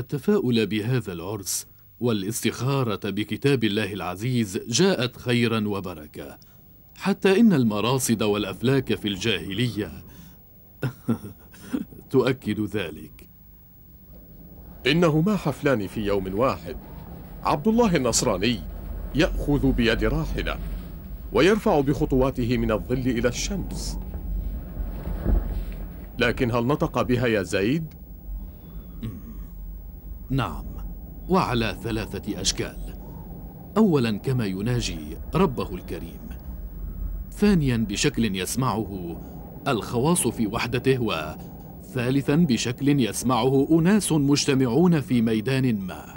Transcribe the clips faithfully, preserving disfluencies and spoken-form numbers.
التفاؤل بهذا العرس والاستخارة بكتاب الله العزيز جاءت خيرا وبركة، حتى إن المراصد والأفلاك في الجاهلية تؤكد ذلك. إنهما حفلان في يوم واحد. عبد الله النصراني يأخذ بيد راحلة ويرفع بخطواته من الظل إلى الشمس، لكن هل نطق بها يا زيد؟ نعم، وعلى ثلاثة أشكال. أولا كما يناجي ربه الكريم، ثانيا بشكل يسمعه الخواص في وحدته، وثالثا بشكل يسمعه أناس مجتمعون في ميدان ما.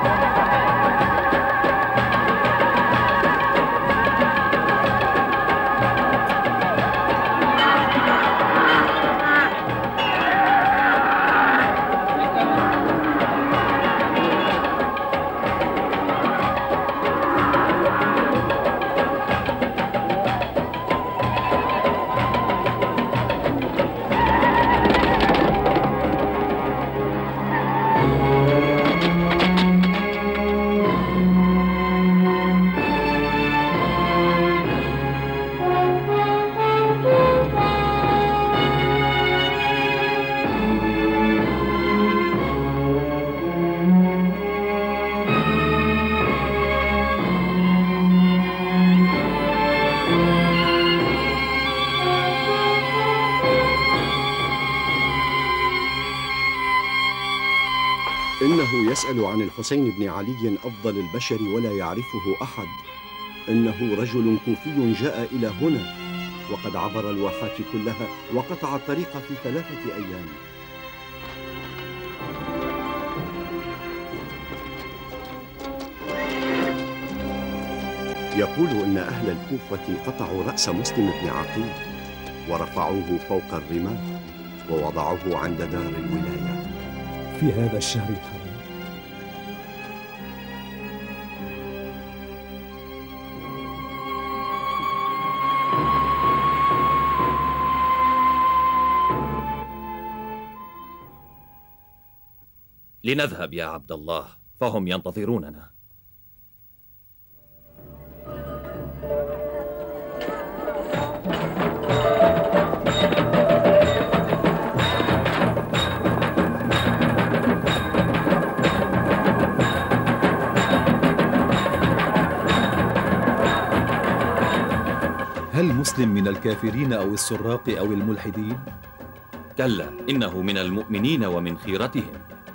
إنه يسأل عن الحسين بن علي أفضل البشر ولا يعرفه أحد. إنه رجل كوفي جاء إلى هنا وقد عبر الواحات كلها وقطع الطريق في ثلاثة أيام. يقول إن أهل الكوفة قطعوا رأس مسلم بن عقيل ورفعوه فوق الرماح ووضعوه عند دار الولاية في هذا الشهر الحرام. لنذهب يا عبد الله، فهم ينتظروننا. هل مسلم من الكافرين أو السراق أو الملحدين؟ كلا، إنه من المؤمنين ومن خيرتهم،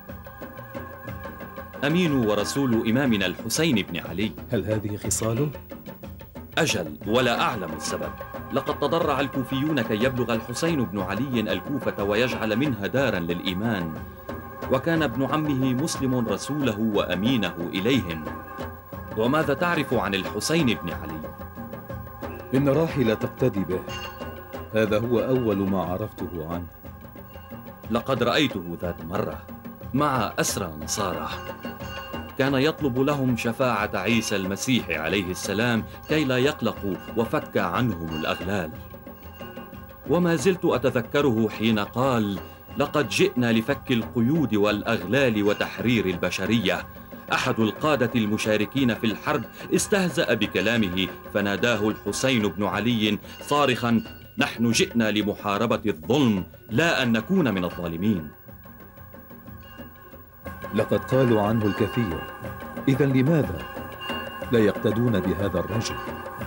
أمين ورسول إمامنا الحسين بن علي. هل هذه خصاله؟ أجل، ولا أعلم السبب. لقد تضرع الكوفيون كي يبلغ الحسين بن علي الكوفة ويجعل منها دارا للإيمان، وكان ابن عمه مسلم رسوله وأمينه إليهم. وماذا تعرف عن الحسين بن علي؟ إن راحلة تقتدي به، هذا هو أول ما عرفته عنه. لقد رأيته ذات مرة مع أسرى نصارى، كان يطلب لهم شفاعة عيسى المسيح عليه السلام كي لا يقلقوا وفك عنهم الأغلال. وما زلت أتذكره حين قال: لقد جئنا لفك القيود والأغلال وتحرير البشرية. أحد القادة المشاركين في الحرب استهزأ بكلامه، فناداه الحسين بن علي صارخا: نحن جئنا لمحاربة الظلم، لا أن نكون من الظالمين. لقد قالوا عنه الكثير، إذن لماذا لا يقتدون بهذا الرجل؟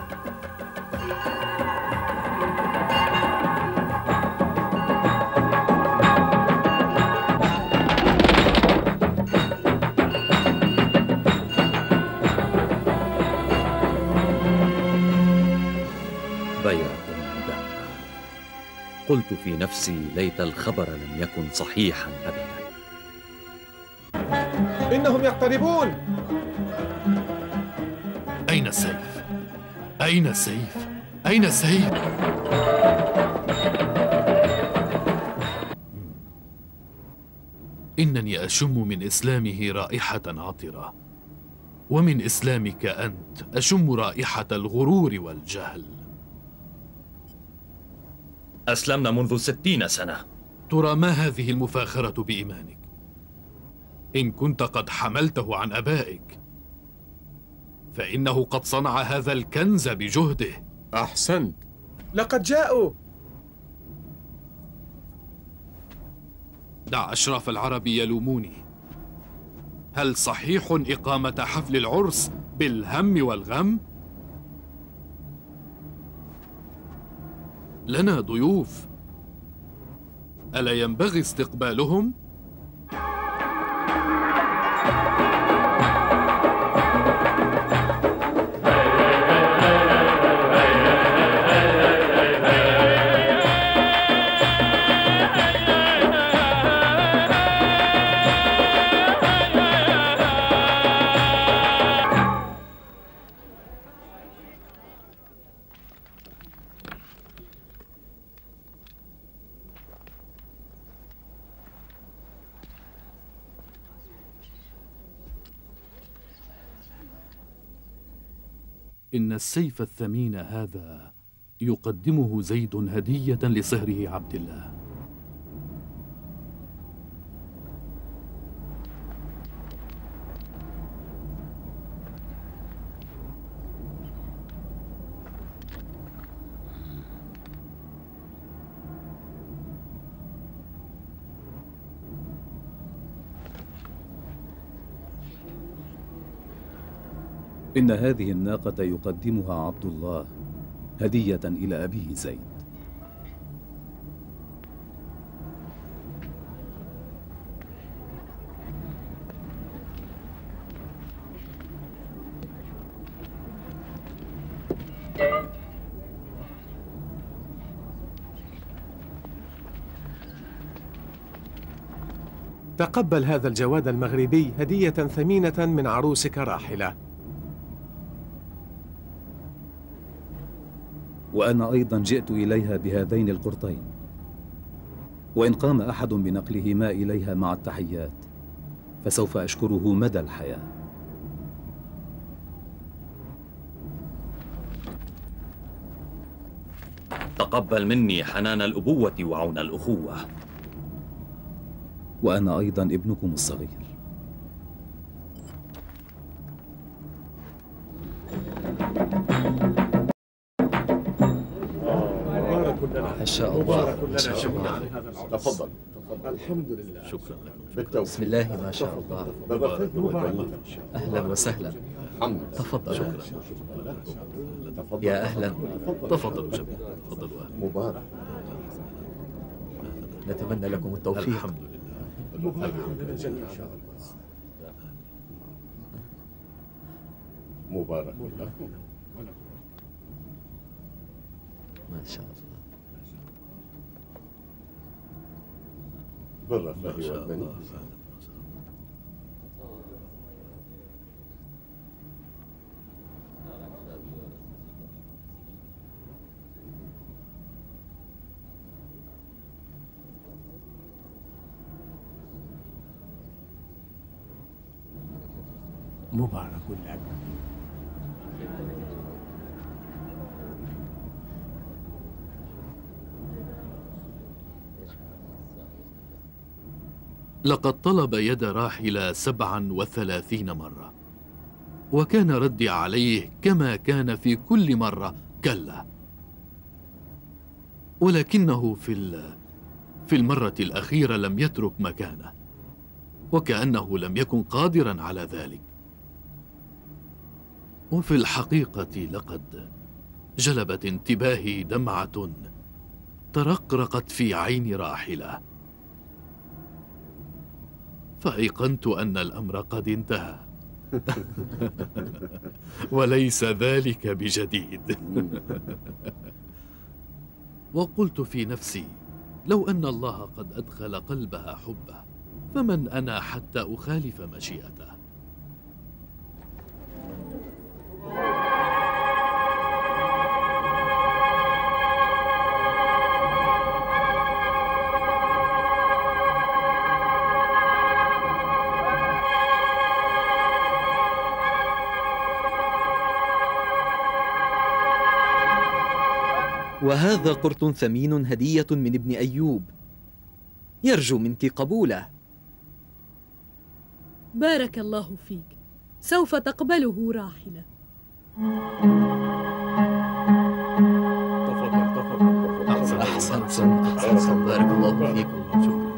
قلت في نفسي: ليت الخبر لم يكن صحيحا أبدا. إنهم يقتربون. أين السيف؟ أين السيف؟ أين السيف؟ إنني أشم من إسلامه رائحة عطرة، ومن إسلامك أنت أشم رائحة الغرور والجهل. أسلمنا منذ ستين سنة. ترى ما هذه المفاخرة بإيمانك؟ إن كنت قد حملته عن أبائك، فإنه قد صنع هذا الكنز بجهده. أحسنت. لقد جاءوا. دع أشراف العرب يلوموني. هل صحيح إقامة حفل العرس بالهم والغم؟ لنا ضيوف، ألا ينبغي استقبالهم؟ إن السيف الثمين هذا يقدمه زيد هدية لصهره عبد الله. إن هذه الناقة يقدمها عبد الله هدية إلى أبيه زيد. تقبل هذا الجواد المغربي هدية ثمينة من عروسك راحلة. وأنا أيضا جئت إليها بهذين القرطين، وإن قام أحد بنقلهما إليها مع التحيات فسوف أشكره مدى الحياة. تقبل مني حنان الأبوة وعون الأخوة. وأنا أيضا ابنكم الصغير. ما شاء الله. تفضل. الحمد لله. شكرا لك. بسم الله ما شاء الله. أهلا وسهلا. تفضل. شكرا. يا أهلا. تفضلوا جميعا. تفضلوا أهلا. مبارك. نتمنى لكم التوفيق. الحمد لله. مبارك لكم. ما شاء الله. بالرفاه والمنى. مبارك لك. لقد طلب يد راحلة سبعا وثلاثين مرة، وكان ردي عليه كما كان في كل مرة كلا. ولكنه في في المرة الأخيرة لم يترك مكانه، وكأنه لم يكن قادرا على ذلك. وفي الحقيقة لقد جلبت انتباهي دمعة ترقرقت في عين راحلة، فأيقنت أن الأمر قد انتهى. وليس ذلك بجديد. وقلت في نفسي لو أن الله قد أدخل قلبها حبه، فمن أنا حتى أخالف مشيئته؟ وهذا قرط ثمين هدية من ابن أيوب، يرجو منك قبوله. بارك الله فيك، سوف تقبله راحلة. تفضل تفضل. أحسن أحسن أحسن أحسن بارك الله فيكم. شكرا.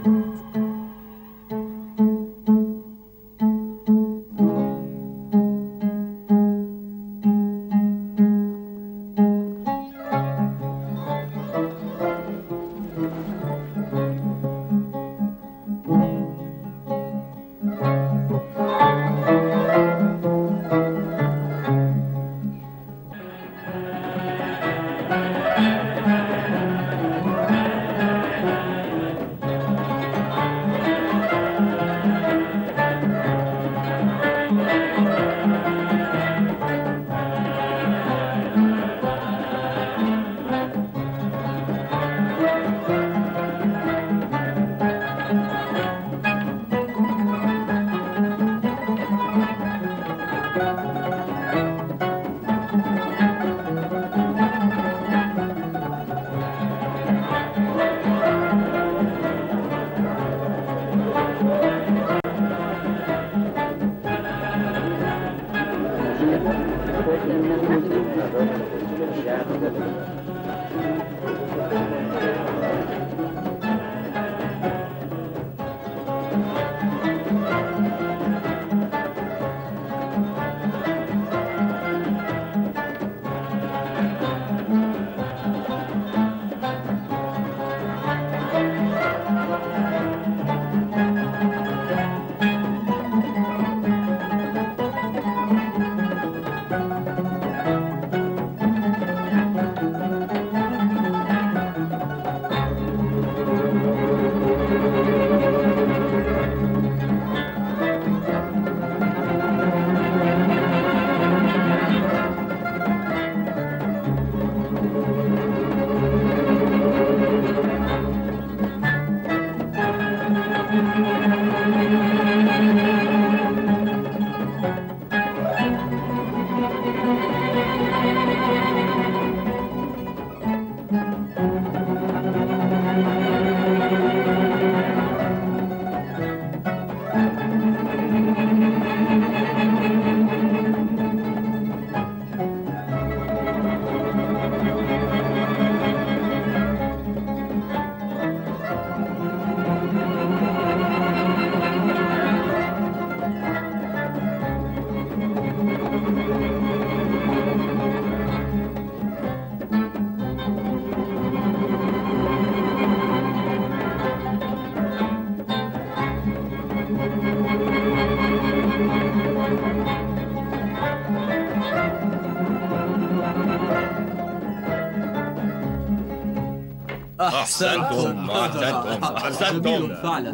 أحسنتم أحسنتم أحسنتم فعلا.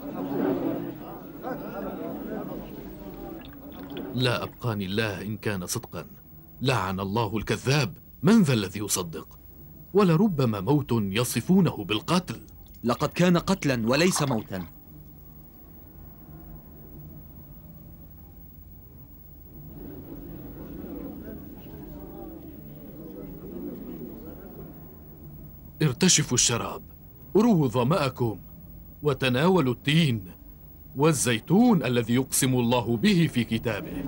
لا أبقاني الله إن كان صدقا. لعن الله الكذاب، من ذا الذي يصدق؟ ولربما موت يصفونه بالقتل. لقد كان قتلا وليس موتا. ارتشفوا الشراب، ارووا ظمأكم، وتناولوا التين والزيتون الذي يقسم الله به في كتابه.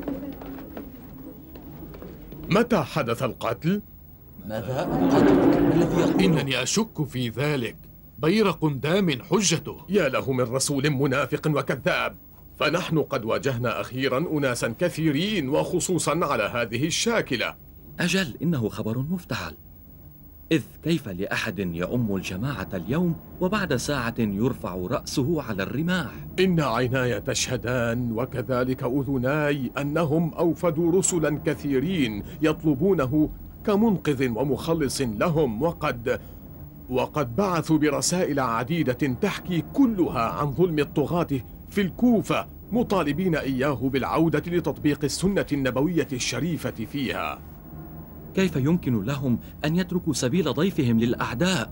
متى حدث القتل؟ ماذا القتل؟ إنني أشك في ذلك. بيرق دام حجته. يا له من رسول منافق وكذاب. فنحن قد واجهنا أخيرا أناسا كثيرين، وخصوصا على هذه الشاكلة. أجل، إنه خبر مفتعل. إذ كيف لأحد يؤم الجماعة اليوم وبعد ساعة يرفع رأسه على الرماح؟ إن عيناي تشهدان وكذلك أذناي أنهم أوفدوا رسلا كثيرين يطلبونه كمنقذ ومخلص لهم، وقد وقد بعثوا برسائل عديدة تحكي كلها عن ظلم الطغاة في الكوفة، مطالبين إياه بالعودة لتطبيق السنة النبوية الشريفة فيها. كيف يمكن لهم أن يتركوا سبيل ضيفهم للأعداء؟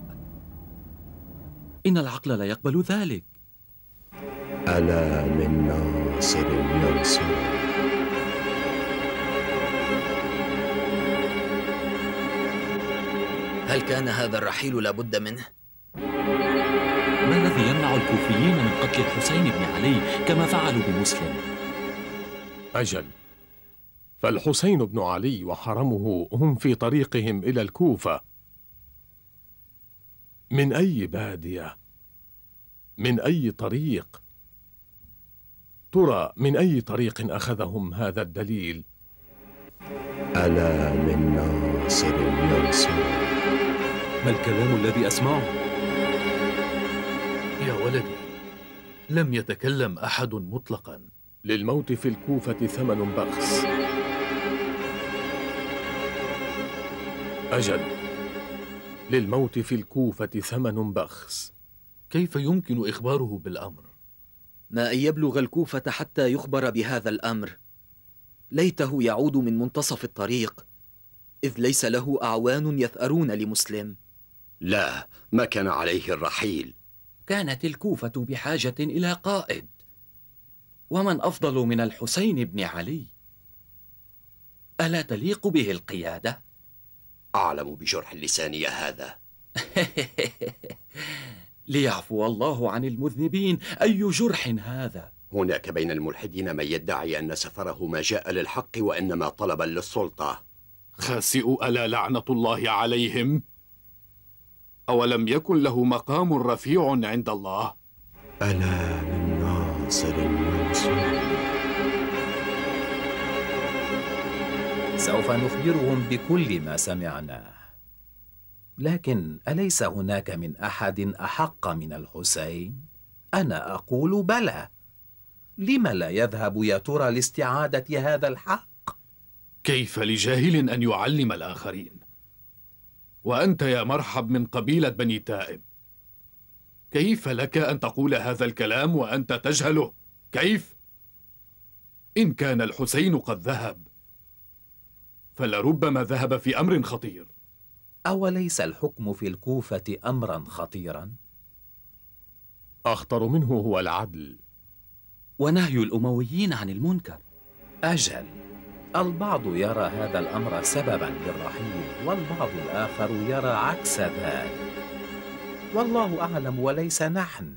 إن العقل لا يقبل ذلك. ألا من ناصر ينصر. هل كان هذا الرحيل لابد منه؟ ما الذي يمنع الكوفيين من قتل الحسين بن علي كما فعلوا بمسلم؟ أجل، فالحسين بن علي وحرمه هم في طريقهم إلى الكوفة. من أي بادية؟ من أي طريق؟ ترى من أي طريق أخذهم هذا الدليل؟ ألا من ناصر ينصر. ما الكلام الذي أسمعه؟ يا ولدي، لم يتكلم أحد مطلقا. للموت في الكوفة ثمن بخس. أجل، للموت في الكوفة ثمن بخس. كيف يمكن إخباره بالأمر؟ ما أن يبلغ الكوفة حتى يخبر بهذا الأمر. ليته يعود من منتصف الطريق، إذ ليس له أعوان يثأرون لمسلم. لا، ما كان عليه الرحيل. كانت الكوفة بحاجة إلى قائد، ومن أفضل من الحسين بن علي؟ ألا تليق به القيادة؟ أعلم بجرح اللسان يا هذا. ليعفو الله عن المذنبين، أي جرح هذا؟ هناك بين الملحدين من يدعي أن سفره ما جاء للحق وإنما طلبا للسلطة. خاسئ ألا لعنة الله عليهم؟ أولم يكن له مقام رفيع عند الله؟ ألا من ناصر ينصر. سوف نخبرهم بكل ما سمعناه، لكن أليس هناك من أحد أحق من الحسين؟ أنا أقول بلى. لم لا يذهب يا ترى لاستعادة هذا الحق؟ كيف لجاهل أن يعلم الآخرين؟ وأنت يا مرحب من قبيلة بني تائب، كيف لك أن تقول هذا الكلام وأنت تجهله؟ كيف؟ إن كان الحسين قد ذهب فلربما ذهب في أمر خطير. أوليس الحكم في الكوفة أمرا خطيرا؟ أخطر منه هو العدل ونهي الأمويين عن المنكر. أجل، البعض يرى هذا الأمر سببا للرحيل، والبعض الآخر يرى عكس ذلك. والله أعلم وليس نحن.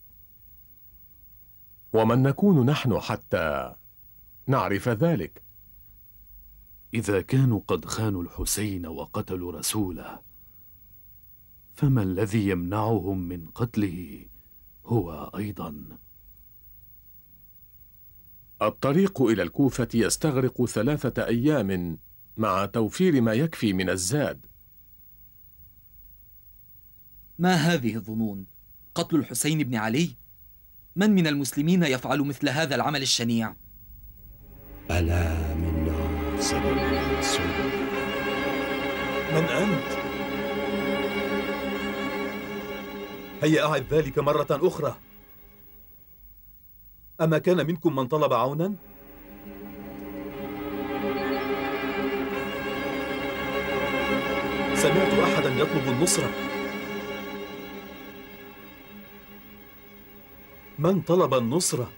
ومن نكون نحن حتى نعرف ذلك؟ إذا كانوا قد خانوا الحسين وقتلوا رسوله، فما الذي يمنعهم من قتله هو أيضا؟ الطريق إلى الكوفة يستغرق ثلاثة أيام مع توفير ما يكفي من الزاد. ما هذه الظنون؟ قتل الحسين بن علي؟ من من المسلمين يفعل مثل هذا العمل الشنيع؟ ألا من ناصر ينصر. من أنت؟ هيا أعد ذلك مرة أخرى. أما كان منكم من طلب عونا؟ سمعت أحدا يطلب النصرة. من طلب النصرة؟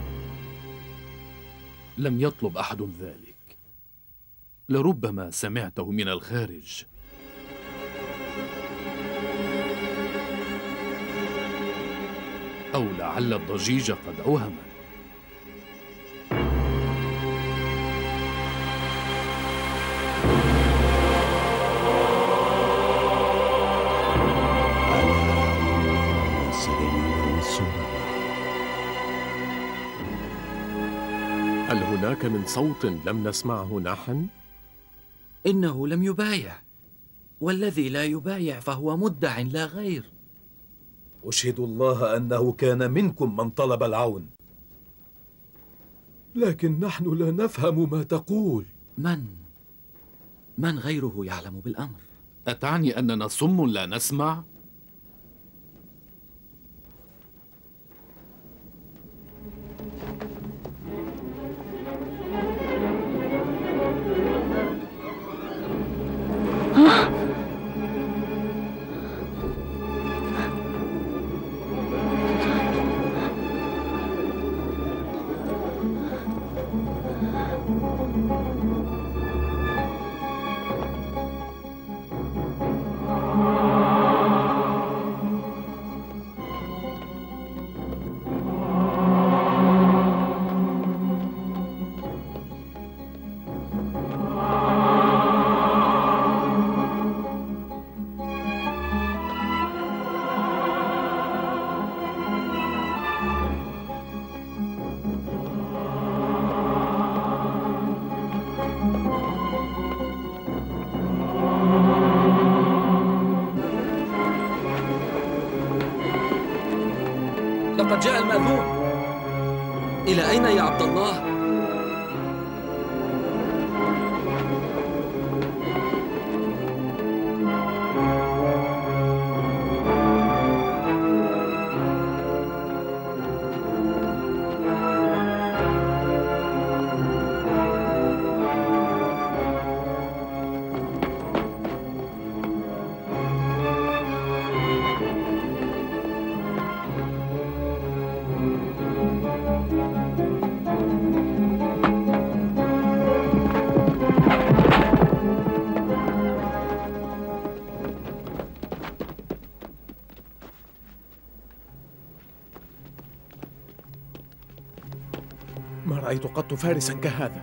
لم يطلب أحد ذلك، لربما سمعته من الخارج. أو لعل الضجيج قد أوهمك. هل هناك من صوت لم نسمعه نحن؟ إنه لم يبايع، والذي لا يبايع فهو مدع لا غير. أشهد الله أنه كان منكم من طلب العون، لكن نحن لا نفهم ما تقول. من؟ من غيره يعلم بالأمر؟ أتعني أننا صم لا نسمع؟ فقد جاء المأذون. إلى أين يا عبد الله؟ ما رأيت قط فارسا كهذا.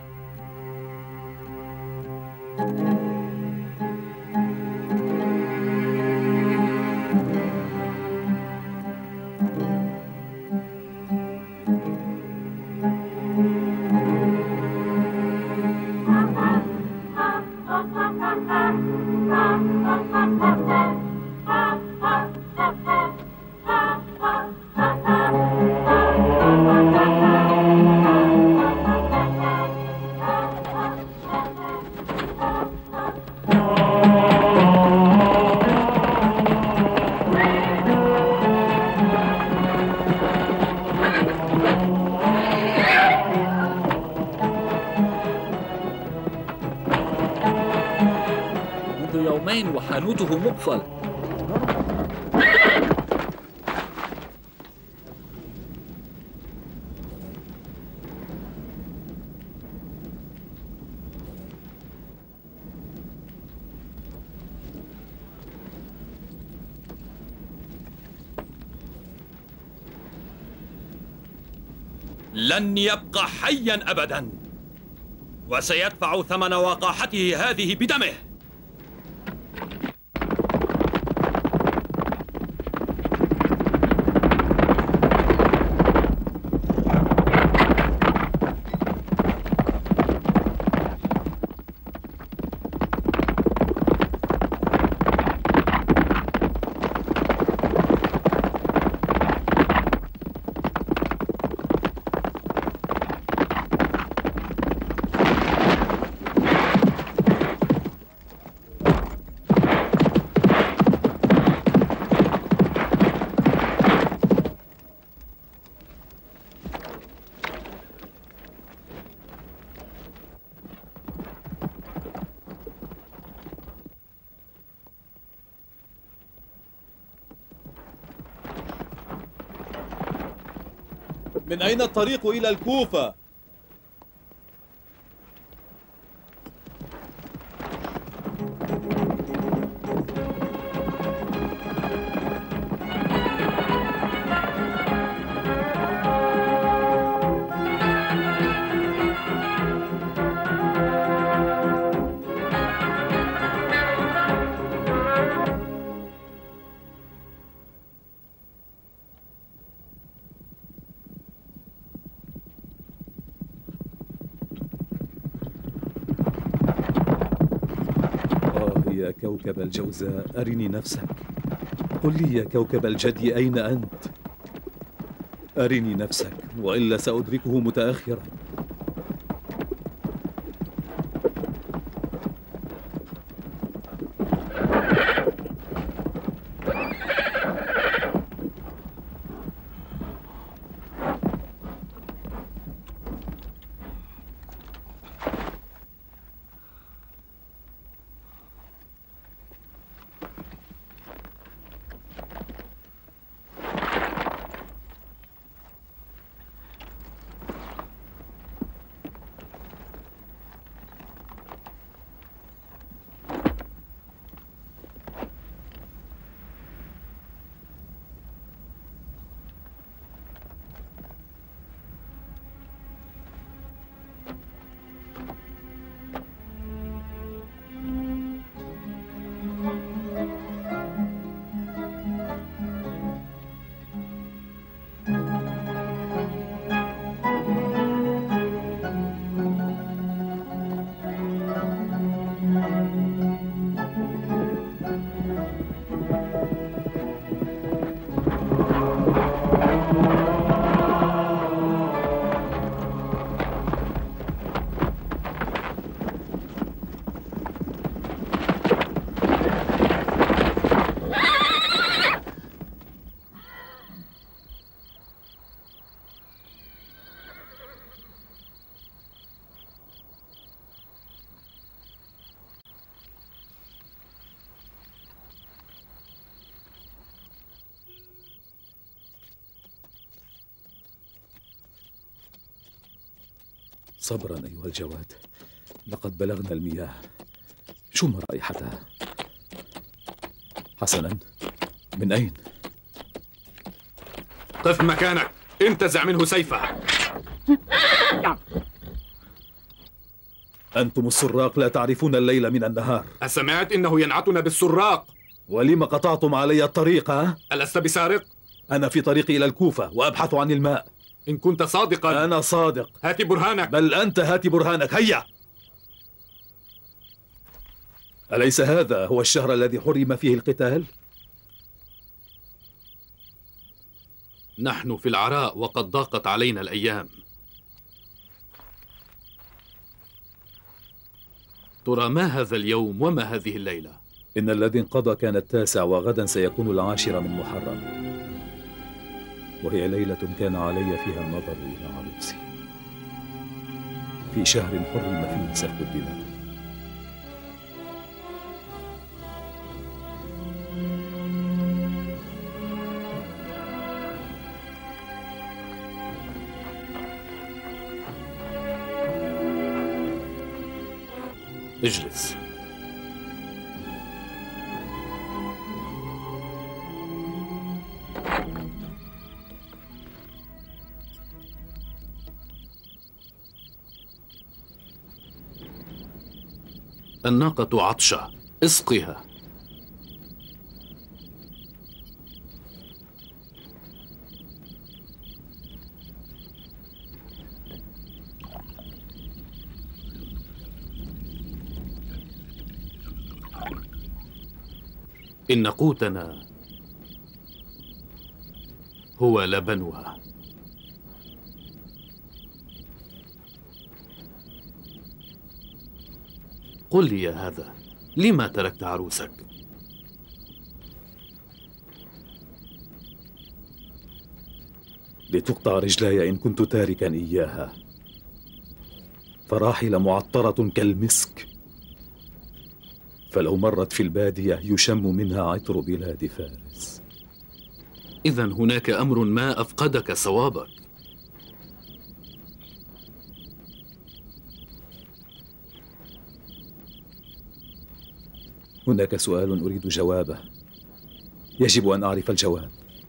يومين وحانوته مقفل. لن يبقى حيا أبدا، وسيدفع ثمن وقاحته هذه بدمه. من أين الطريق إلى الكوفة؟ يا كوكب الجوزاء أرني نفسك. قل لي يا كوكب الجدي أين أنت؟ أرني نفسك وإلا سأدركه متأخرا. صبرا أيها الجواد، لقد بلغنا المياه. شم رائحتها. حسنا، من أين؟ قف مكانك، انتزع منه سيفه. أنتم السراق لا تعرفون الليل من النهار. أسمعت إنه ينعتنا بالسراق؟ ولم قطعتم علي الطريق؟ ها؟ ألست بسارق؟ أنا في طريقي إلى الكوفة وأبحث عن الماء. إن كنت صادقا أنا صادق. هات برهانك. بل أنت هات برهانك، هيا. أليس هذا هو الشهر الذي حرم فيه القتال؟ نحن في العراء وقد ضاقت علينا الأيام. ترى ما هذا اليوم وما هذه الليلة؟ إن الذي انقضى كان التاسع، وغدا سيكون العاشر من محرم، وهي ليلة كان علي فيها النظر إلى عروسي، في شهر حرم فيه سفك الدماء. اجلس. الناقة عطشة، اسقها. إن قوتنا هو لبنها. قل لي يا هذا، لما تركت عروسك؟ لتقطع رجلاي إن كنت تاركا إياها، فراحل معطرة كالمسك، فلو مرت في البادية يشم منها عطر بلاد فارس. إذن هناك أمر ما أفقدك صوابك. هناك سؤال أريد جوابه، يجب أن أعرف الجواب.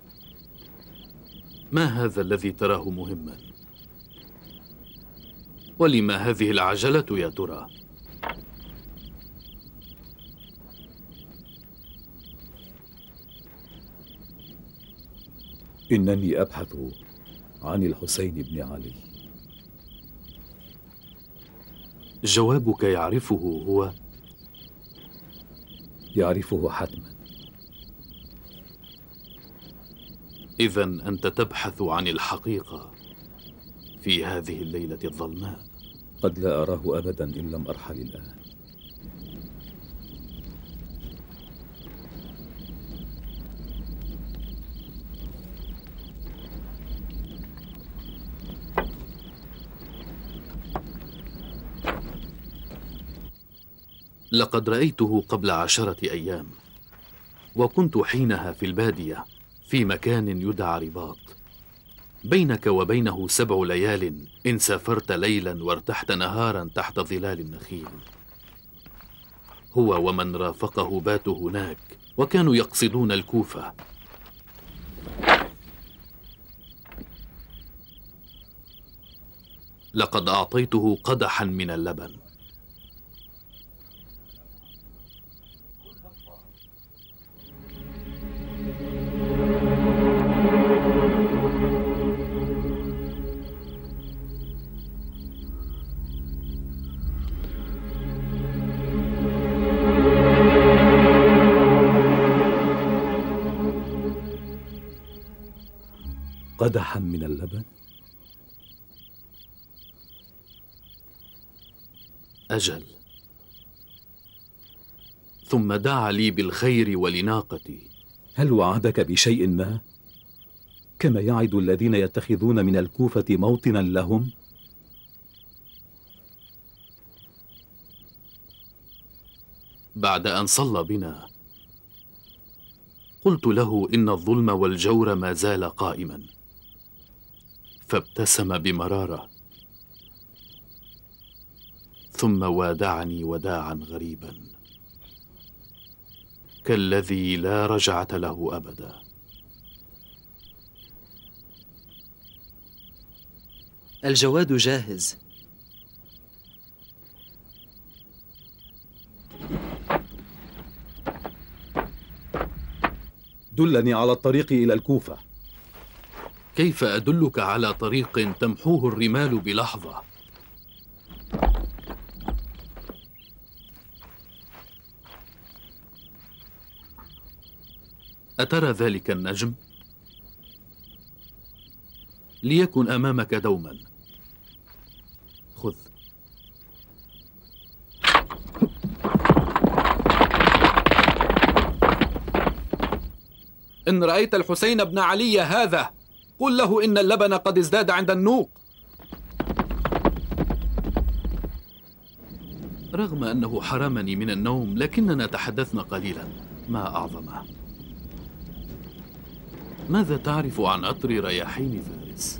ما هذا الذي تراه مهما؟ ولما هذه العجلة يا ترى؟ إنني أبحث عن الحسين بن علي. جوابك يعرفه هو؟ يعرفه حتما. إذن أنت تبحث عن الحقيقة في هذه الليلة الظلماء. قد لا أراه أبدا إن لم أرحل الآن. لقد رأيته قبل عشرة أيام، وكنت حينها في البادية في مكان يدعى رباط. بينك وبينه سبع ليال إن سافرت ليلا وارتحت نهارا تحت ظلال النخيل. هو ومن رافقه باتوا هناك، وكانوا يقصدون الكوفة. لقد أعطيته قدحا من اللبن. قدحا من اللبن؟ أجل. ثم دعا لي بالخير ولناقتي. هل وعدك بشيء ما؟ كما يعد الذين يتخذون من الكوفة موطنا لهم؟ بعد أن صلى بنا قلت له إن الظلم والجور ما زال قائما، فابتسم بمرارة ثم وادعني وداعا غريبا كالذي لا رجعة له أبدا. الجواد جاهز. دلني على الطريق إلى الكوفة. كيف أدلك على طريق تمحوه الرمال بلحظة؟ أترى ذلك النجم؟ ليكن أمامك دوما. خذ. إن رأيت الحسين بن علي هذا قل له إن اللبن قد ازداد عند النوق. رغم أنه حرمني من النوم لكننا تحدثنا قليلا. ما أعظمه. ماذا تعرف عن عطر رياحين فارس؟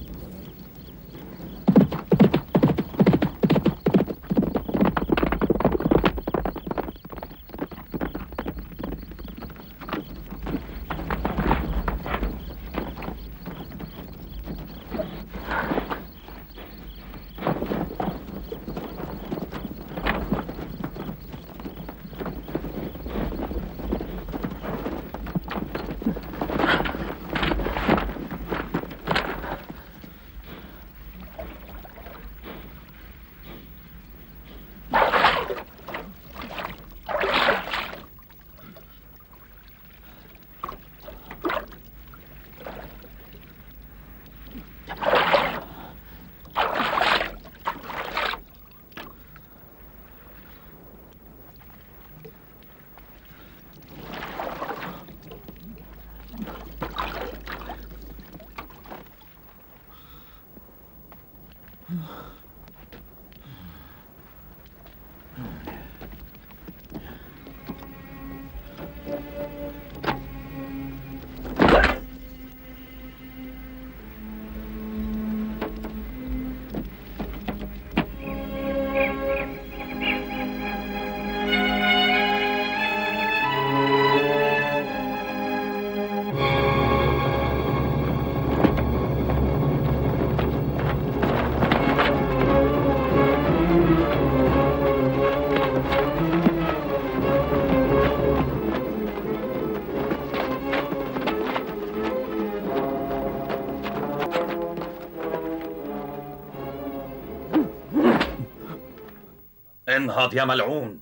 انهض يا ملعون.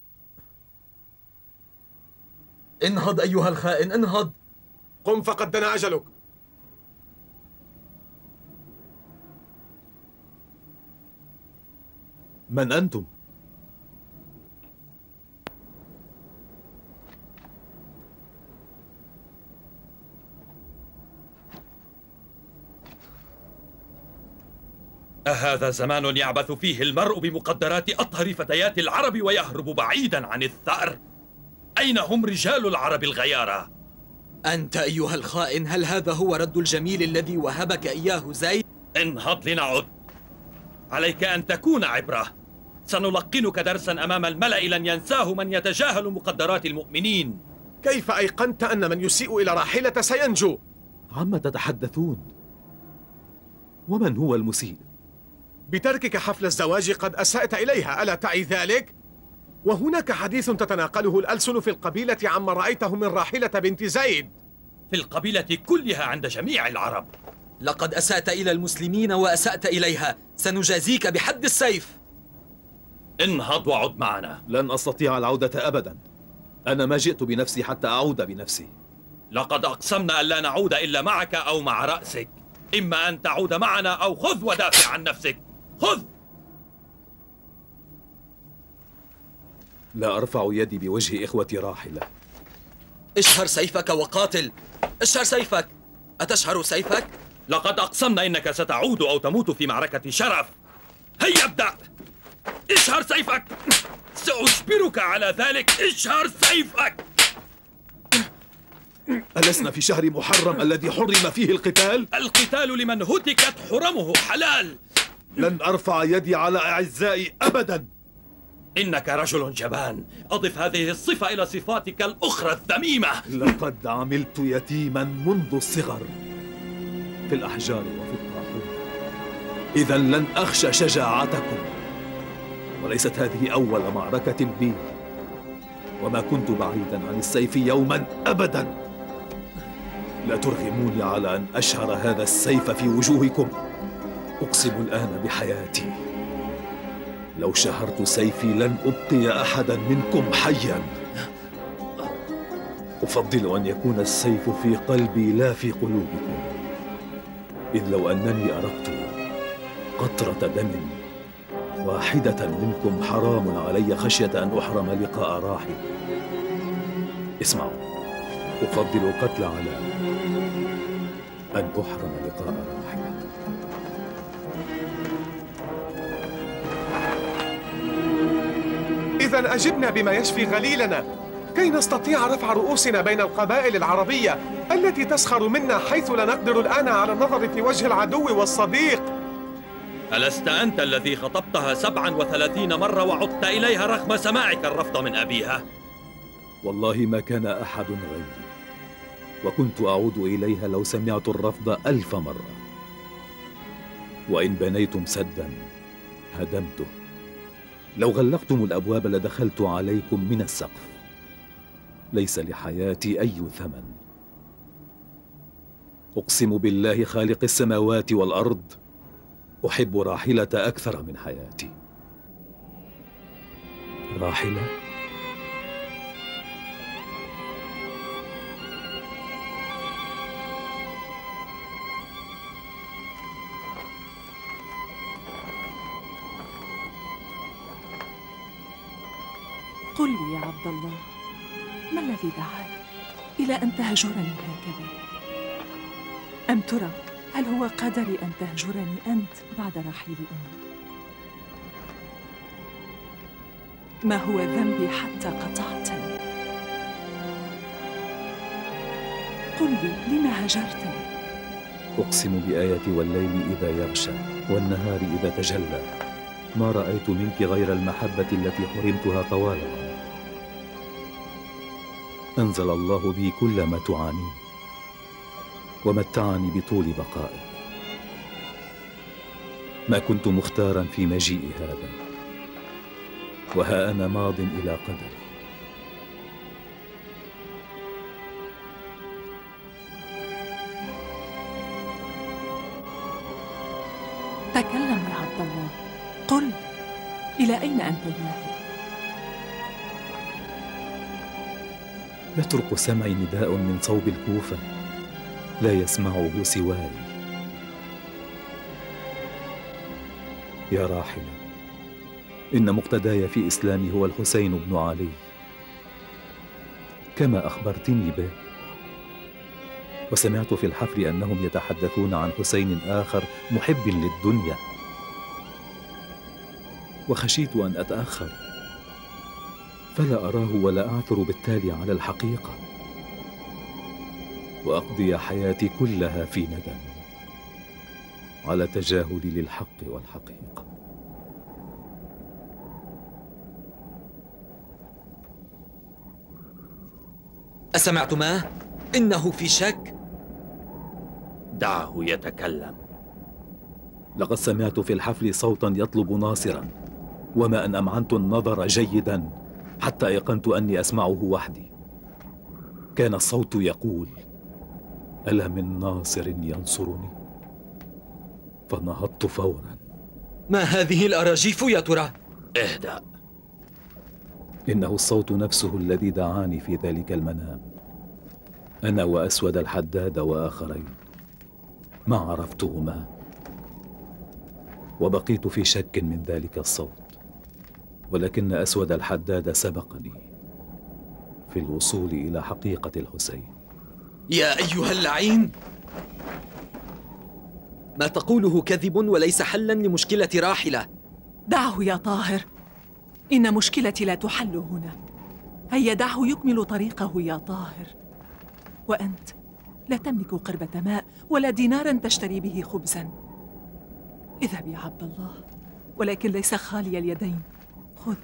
انهض أيها الخائن، انهض. قم فقد دنا أجلك. من أنتم؟ أهذا زمان يعبث فيه المرء بمقدرات أطهر فتيات العرب ويهرب بعيدا عن الثأر؟ أين هم رجال العرب الغيارى؟ أنت أيها الخائن، هل هذا هو رد الجميل الذي وهبك إياه زيد؟ انهض لنعد. عليك أن تكون عبرة. سنلقنك درسا أمام الملأ لن ينساه من يتجاهل مقدرات المؤمنين. كيف أيقنت أن من يسيء إلى راحلة سينجو؟ عما تتحدثون؟ ومن هو المسيء؟ بتركك حفل الزواج قد أسأت إليها، ألا تعي ذلك؟ وهناك حديث تتناقله الألسن في القبيلة عما رأيته من راحلة بنت زيد. في القبيلة كلها عند جميع العرب. لقد أسأت إلى المسلمين وأسأت إليها، سنجازيك بحد السيف. انهض وعد معنا. لن أستطيع العودة أبدا. أنا ما جئت بنفسي حتى أعود بنفسي. لقد أقسمنا أن لا نعود إلا معك أو مع رأسك. إما أن تعود معنا أو خذ ودافع عن نفسك. خذ. لا أرفع يدي بوجه إخوتي راحلة. اشهر سيفك وقاتل. اشهر سيفك. أتشهر سيفك؟ لقد أقسمنا إنك ستعود أو تموت في معركة شرف. هيا ابدأ. اشهر سيفك. سأجبرك على ذلك. اشهر سيفك. ألسنا في شهر محرم الذي حرم فيه القتال؟ القتال لمن هتكت حرمه حلال. لن أرفع يدي على أعزائي أبدا. إنك رجل جبان، أضف هذه الصفة إلى صفاتك الأخرى الذميمة. لقد عملت يتيما منذ الصغر في الأحجار وفي الطاحون، إذا لن أخشى شجاعتكم، وليست هذه أول معركة لي، وما كنت بعيدا عن السيف يوما أبدا. لا ترغموني على أن أشهر هذا السيف في وجوهكم. أقسم الآن بحياتي لو شهرت سيفي لن أبقي أحدا منكم حيا. أفضل أن يكون السيف في قلبي لا في قلوبكم، إذ لو أنني أرقت قطرة دم واحدة منكم حرام علي خشية أن أحرم لقاء راحل. اسمعوا، أفضل القتل على أن أحرم لقاء راحل. إذا أجبنا بما يشفي غليلنا كي نستطيع رفع رؤوسنا بين القبائل العربية التي تسخر منا، حيث لا نقدر الآن على النظر في وجه العدو والصديق. ألست أنت الذي خطبتها سبعا وثلاثين مرة وعدت إليها رغم سماعك الرفض من أبيها؟ والله ما كان أحد غيري، وكنت أعود إليها لو سمعت الرفض ألف مرة. وإن بنيتم سدا هدمته، لو غلقتم الأبواب لدخلت عليكم من السقف. ليس لحياتي أي ثمن. أقسم بالله خالق السماوات والأرض، أحب راحلة أكثر من حياتي. راحلة؟ قل لي يا عبد الله، ما الذي دعاك إلى أن تهجرني هكذا؟ أم ترى هل هو قدري أن تهجرني أنت بعد رحيل أمي؟ ما هو ذنبي حتى قطعتني؟ قل لي لما هجرتني؟ أقسم بآية والليل إذا يغشى والنهار إذا تجلى، ما رأيت منك غير المحبة التي حرمتها طوال العمر. أنزل الله بي كل ما تعانين، ومتعني بطول بقائك. ما كنت مختارا في مجيء هذا، وها أنا ماض إلى قدري. تكلم يا عبد الله، قل إلى أين أنت ذاهب؟ يطرق سمعي نداء من صوب الكوفة لا يسمعه سواي. يا راحلة، إن مقتداي في إسلامي هو الحسين بن علي كما أخبرتني به، وسمعت في الحفل أنهم يتحدثون عن حسين آخر محب للدنيا، وخشيت أن أتأخر فلا أراه ولا أعثر بالتالي على الحقيقة، وأقضي حياتي كلها في ندم على تجاهلي للحق والحقيقة. أسمعتما؟ إنه في شك. دعه يتكلم. لقد سمعت في الحفل صوتا يطلب ناصرا، وما أن أمعنت النظر جيدا حتى أيقنت أني أسمعه وحدي. كان الصوت يقول: ألا من ناصر ينصرني؟ فنهضت فورا. ما هذه الأراجيف يا ترى؟ اهدأ. إنه الصوت نفسه الذي دعاني في ذلك المنام، أنا وأسود الحداد وآخرين ما عرفتهما، وبقيت في شك من ذلك الصوت، ولكن أسود الحداد سبقني في الوصول إلى حقيقة الحسين. يا أيها اللعين، ما تقوله كذب وليس حلا لمشكلة راحلة. دعه يا طاهر، إن مشكلتي لا تحل هنا. هيا دعه يكمل طريقه يا طاهر. وأنت لا تملك قربة ماء ولا دينارا تشتري به خبزا. اذهب يا عبد الله، ولكن ليس خالي اليدين. خذ.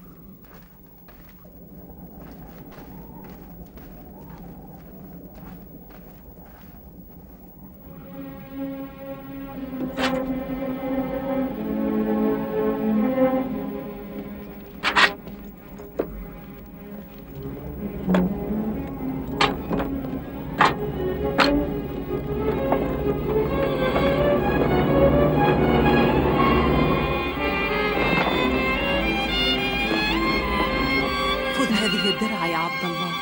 هذه الدرع يا عبد الله.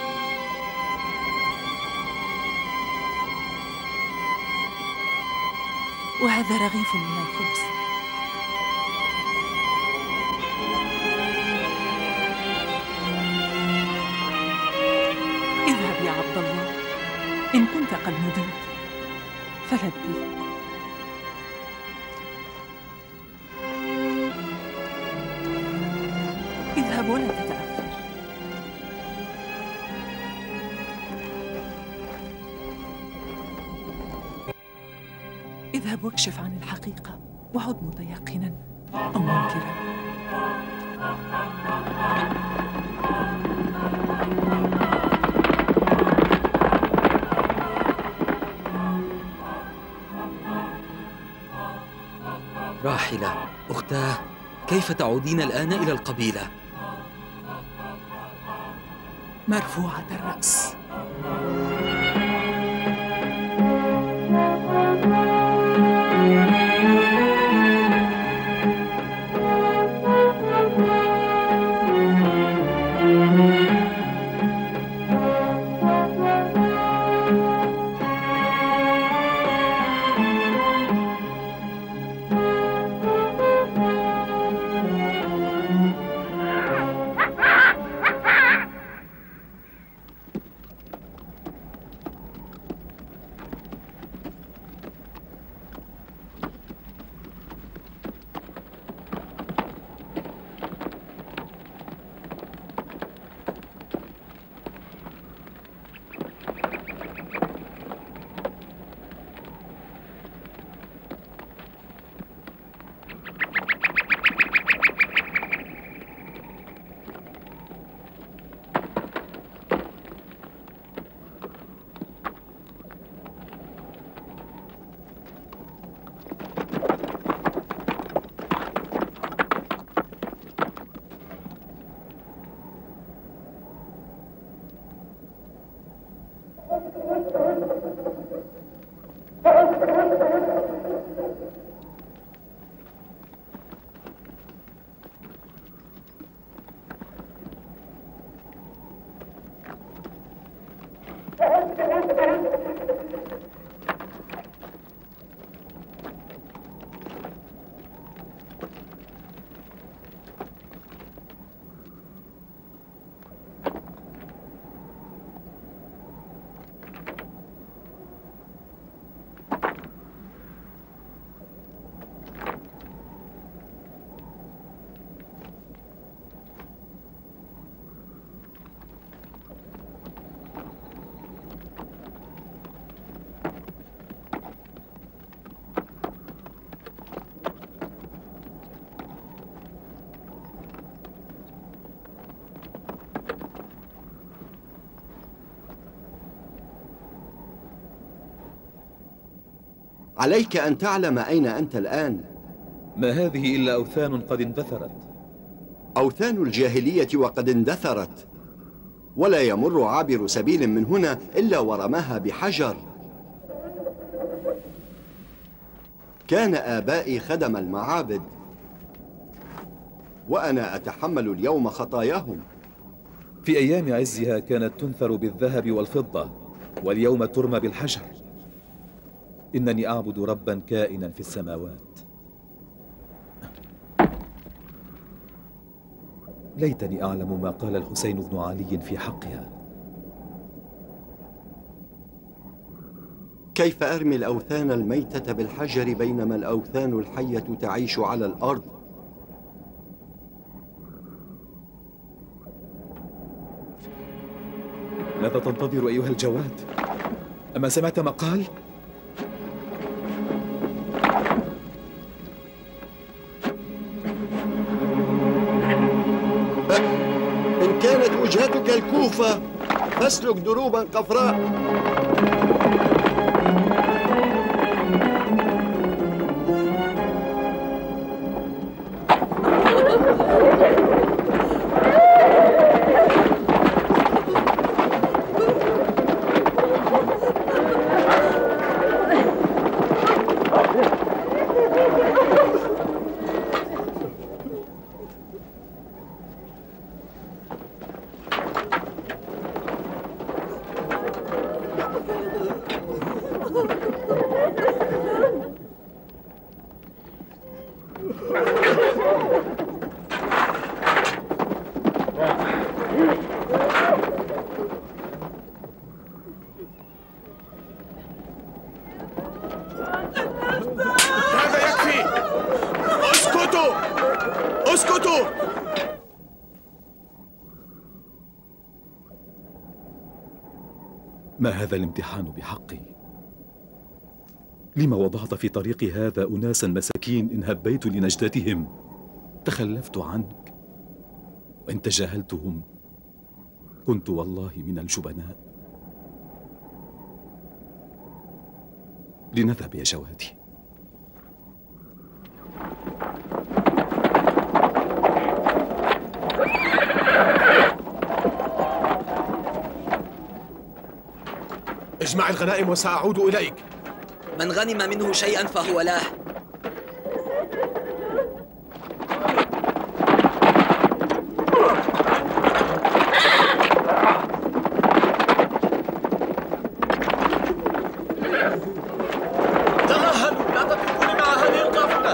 وهذا رغيف من الخبز. اذهب يا عبد الله، إن كنت قد ندمت فلبي. اذهب ولا تتأخر. اذهب واكشف عن الحقيقة وعد متيقنا أو منكرا. راحلة، أختاه، كيف تعودين الآن إلى القبيلة؟ مرفوعة الرأس. عليك أن تعلم أين أنت الآن. ما هذه إلا أوثان قد اندثرت. أوثان الجاهلية وقد اندثرت، ولا يمر عابر سبيل من هنا إلا ورماها بحجر. كان آبائي خدم المعابد، وأنا أتحمل اليوم خطاياهم. في أيام عزها كانت تنثر بالذهب والفضة، واليوم ترمى بالحجر. إنني أعبد ربا كائنا في السماوات. ليتني أعلم ما قال الحسين بن علي في حقها. كيف أرمي الأوثان الميتة بالحجر بينما الأوثان الحية تعيش على الأرض؟ ماذا تنتظر أيها الجواد؟ أما سمعت ما قال؟ كانت وجهتك الكوفة فاسلك دروبا قفراء. ما هذا الامتحان بحقي؟ لما وضعت في طريق هذا أناسا مساكين إن هبيت لنجدتهم تخلفت عنك، وإن تجاهلتهم كنت والله من الجبناء. لنذهب يا جوادي. اجمع الغنائم وسأعود إليك. من غنم منه شيئا فهو له. تمهلوا، لا تتركوني مع هذه القافلة.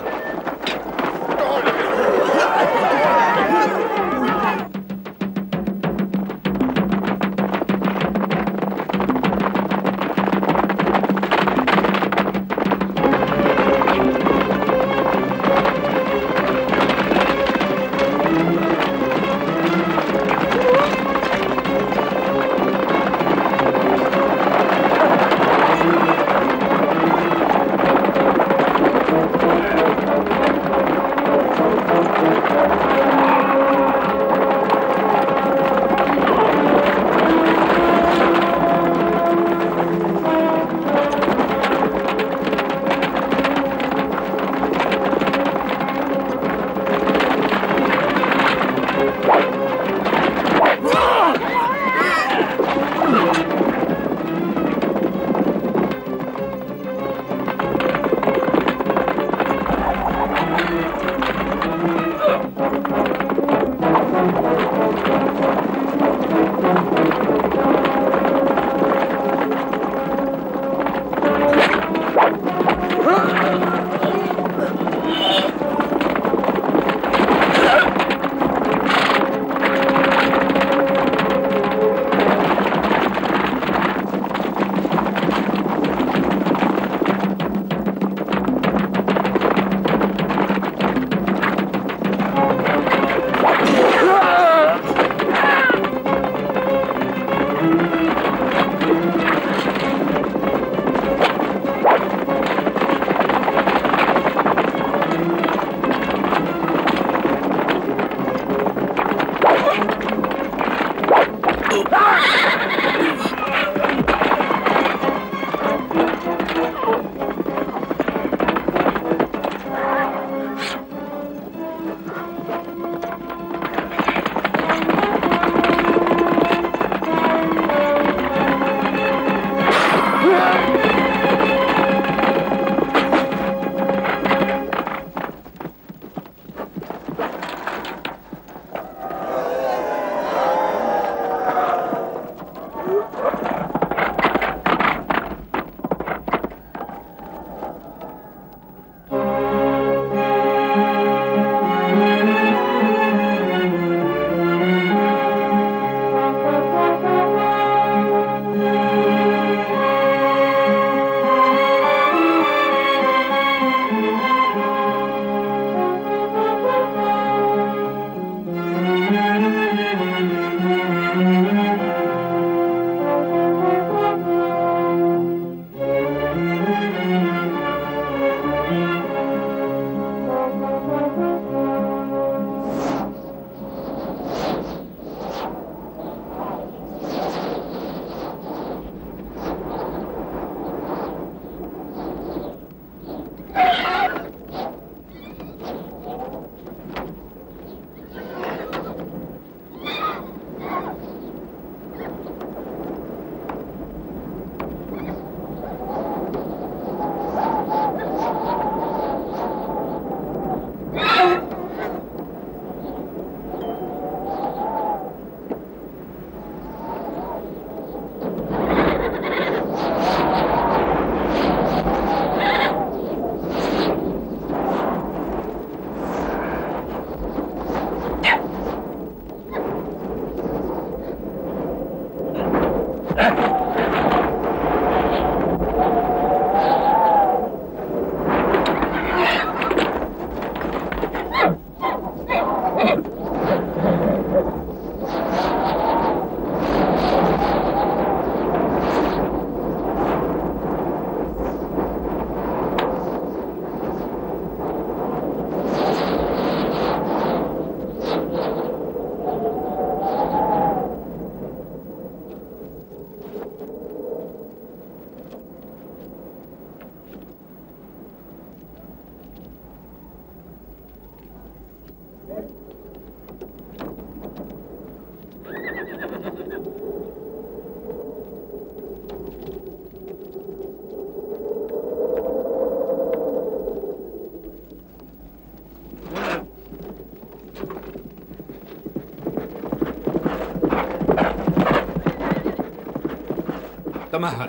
تمهل.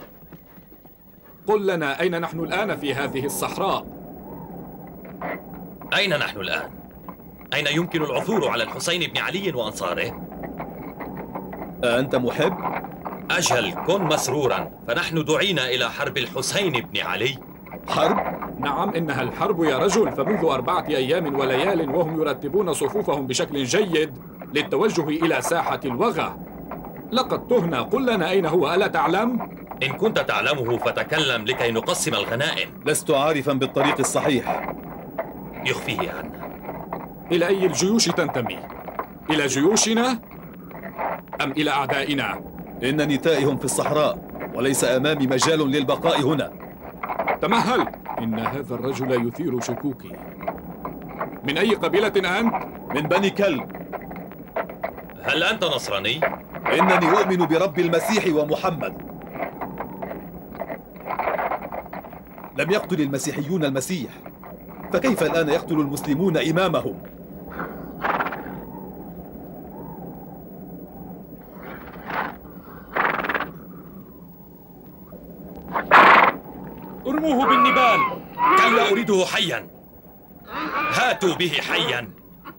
قل لنا أين نحن الآن في هذه الصحراء؟ أين نحن الآن؟ أين يمكن العثور على الحسين بن علي وأنصاره؟ أنت محب؟ أجل، كن مسرورا، فنحن دعينا إلى حرب الحسين بن علي. حرب؟ نعم، إنها الحرب يا رجل، فمنذ أربعة أيام وليال وهم يرتبون صفوفهم بشكل جيد للتوجه إلى ساحة الوغى. لقد تهنا، قل لنا أين هو، ألا تعلم؟ إن كنت تعلمه فتكلم لكي نقسم الغنائم. لست عارفا بالطريق الصحيح. يخفيه عنا. إلى أي الجيوش تنتمي؟ إلى جيوشنا أم إلى أعدائنا؟ إنني تائه في الصحراء وليس أمامي مجال للبقاء هنا. تمهل، إن هذا الرجل يثير شكوكي. من أي قبيلة أنت؟ من بني كلب. هل أنت نصراني؟ إنني أؤمن برب المسيح ومحمد. لم يقتل المسيحيون المسيح، فكيف الآن يقتل المسلمون إمامهم؟ ارموه بالنبال. كلا، أريده حيا. هاتوا به حيا.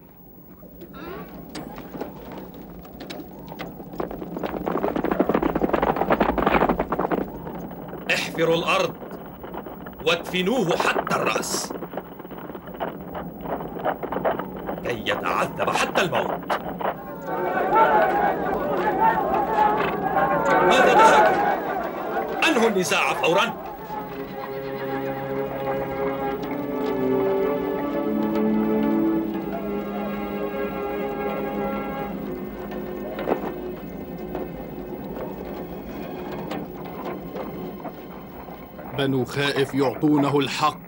احفروا الأرض وادفنوه حتى الرأس كي يتعذب حتى الموت. ماذا دهاكم؟ أنهوا النزاع فورا. بنو خائف يعطونه الحق.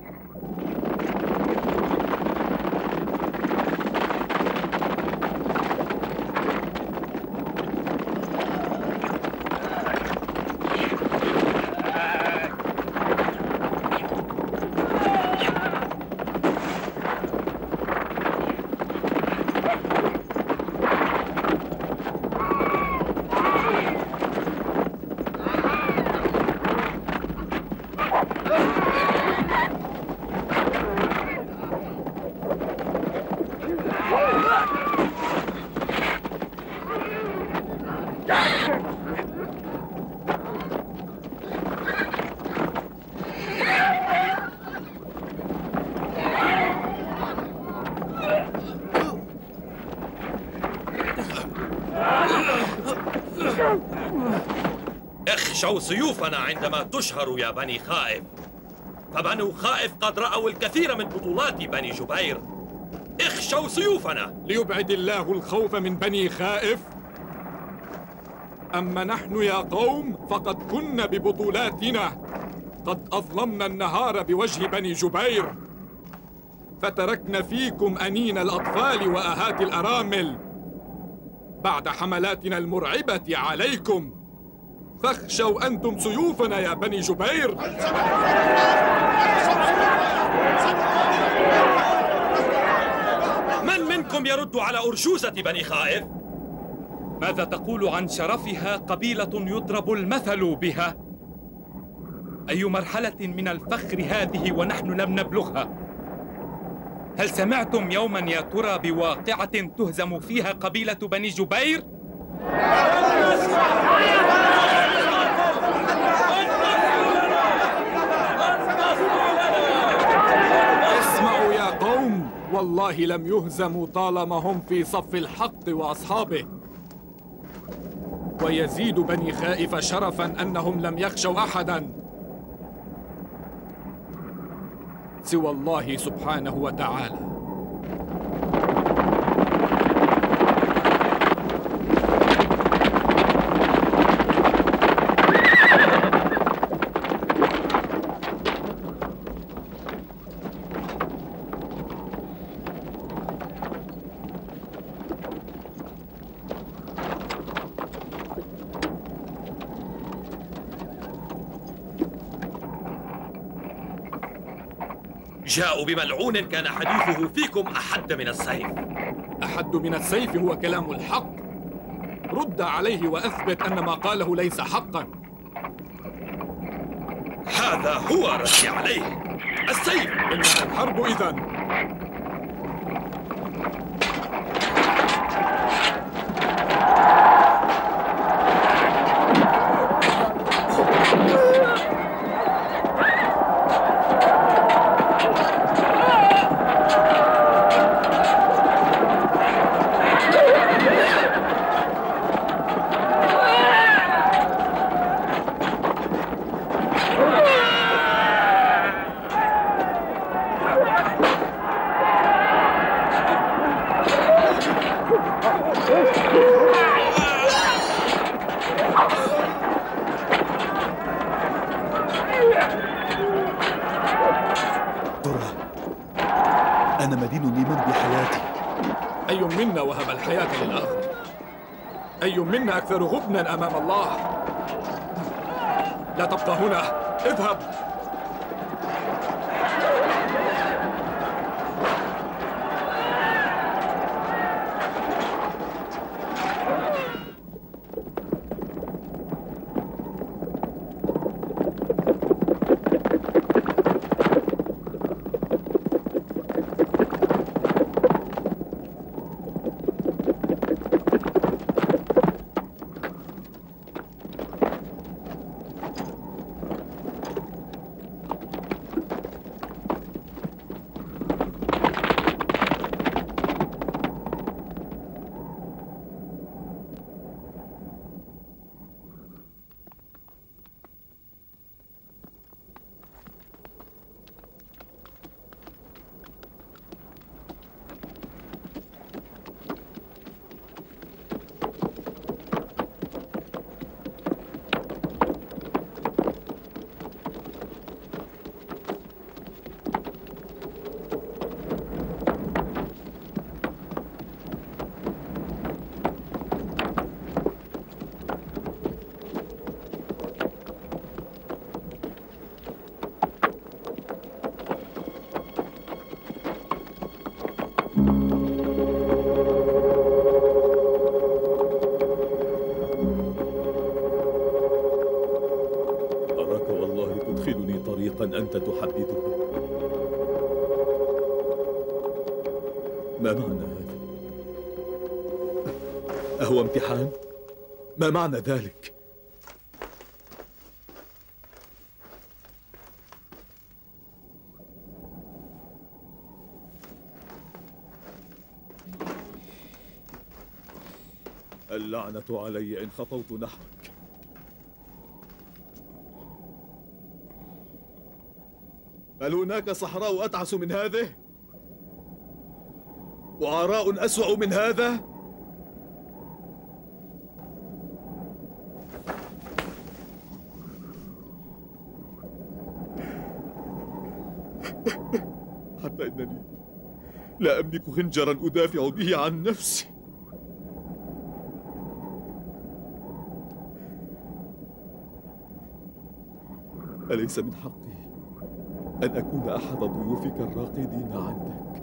اخشوا سيوفنا عندما تشهر يا بني خائف، فبنو خائف قد رأوا الكثير من بطولات بني جبير. اخشوا سيوفنا. ليبعد الله الخوف من بني خائف. أما نحن يا قوم فقد كنا ببطولاتنا قد أظلمنا النهار بوجه بني جبير، فتركنا فيكم أنين الأطفال وآهات الأرامل بعد حملاتنا المرعبة عليكم. فاخشوا أنتم سيوفنا يا بني جبير. من منكم يرد على أرجوزة بني خائف؟ ماذا تقول عن شرفها قبيلة يضرب المثل بها؟ أي مرحلة من الفخر هذه ونحن لم نبلغها؟ هل سمعتم يوما يا ترى بواقعة تهزم فيها قبيلة بني جبير؟ اسمعوا يا قوم، والله لم يهزموا طالما هم في صف الحق وأصحابه. ويزيد بني خائف شرفا أنهم لم يخشوا أحدا سوى الله سبحانه وتعالى. جاءوا بملعون كان حديثه فيكم أحد من السيف. أحد من السيف هو كلام الحق. رد عليه وأثبت أن ما قاله ليس حقا. هذا هو ردي عليه، السيف. إنها الحرب إذن. أنا مدين لمن بحياتي. أي منا وهب الحياة للآخر؟ أي منا أكثر غبنا أمام الله؟ لا تبقى هنا، اذهب. أنت تحدده. ما معنى هذا؟ أهو امتحان؟ ما معنى ذلك؟ اللعنة علي إن خطوت نحوك. هل هناك صحراء أتعس من هذه؟ وعراء أسوأ من هذا؟ حتى إنني لا أملك خنجرا أدافع به عن نفسي. أليس من حقي أن أكون أحد ضيوفك الراقدين عندك؟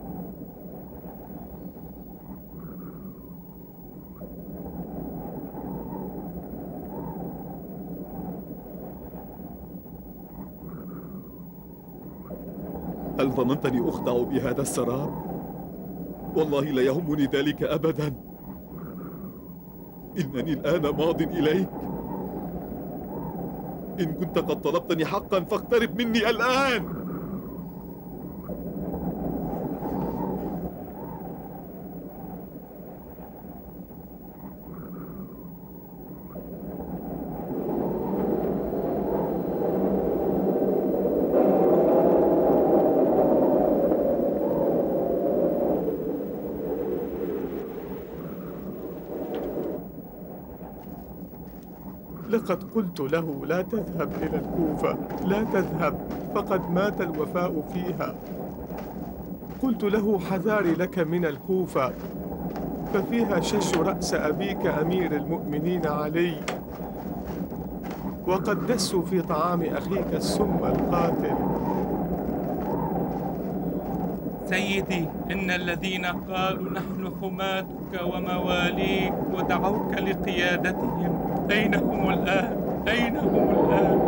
هل ظننتني أخدع بهذا السراب؟ والله لا يهمني ذلك أبدا. إنني الآن ماض إليك. إن كنت قد طلبتني حقا فاقترب مني الآن. لقد قلت له لا تذهب إلى الكوفة، لا تذهب، فقد مات الوفاء فيها. قلت له حذاري لك من الكوفة، ففيها شج رأس أبيك أمير المؤمنين علي، وقد دسوا في طعام أخيك السم القاتل. سيدي، إن الذين قالوا نحن حماتك ومواليك ودعوك لقيادتهم أين هم الآن؟ أين هم الآن؟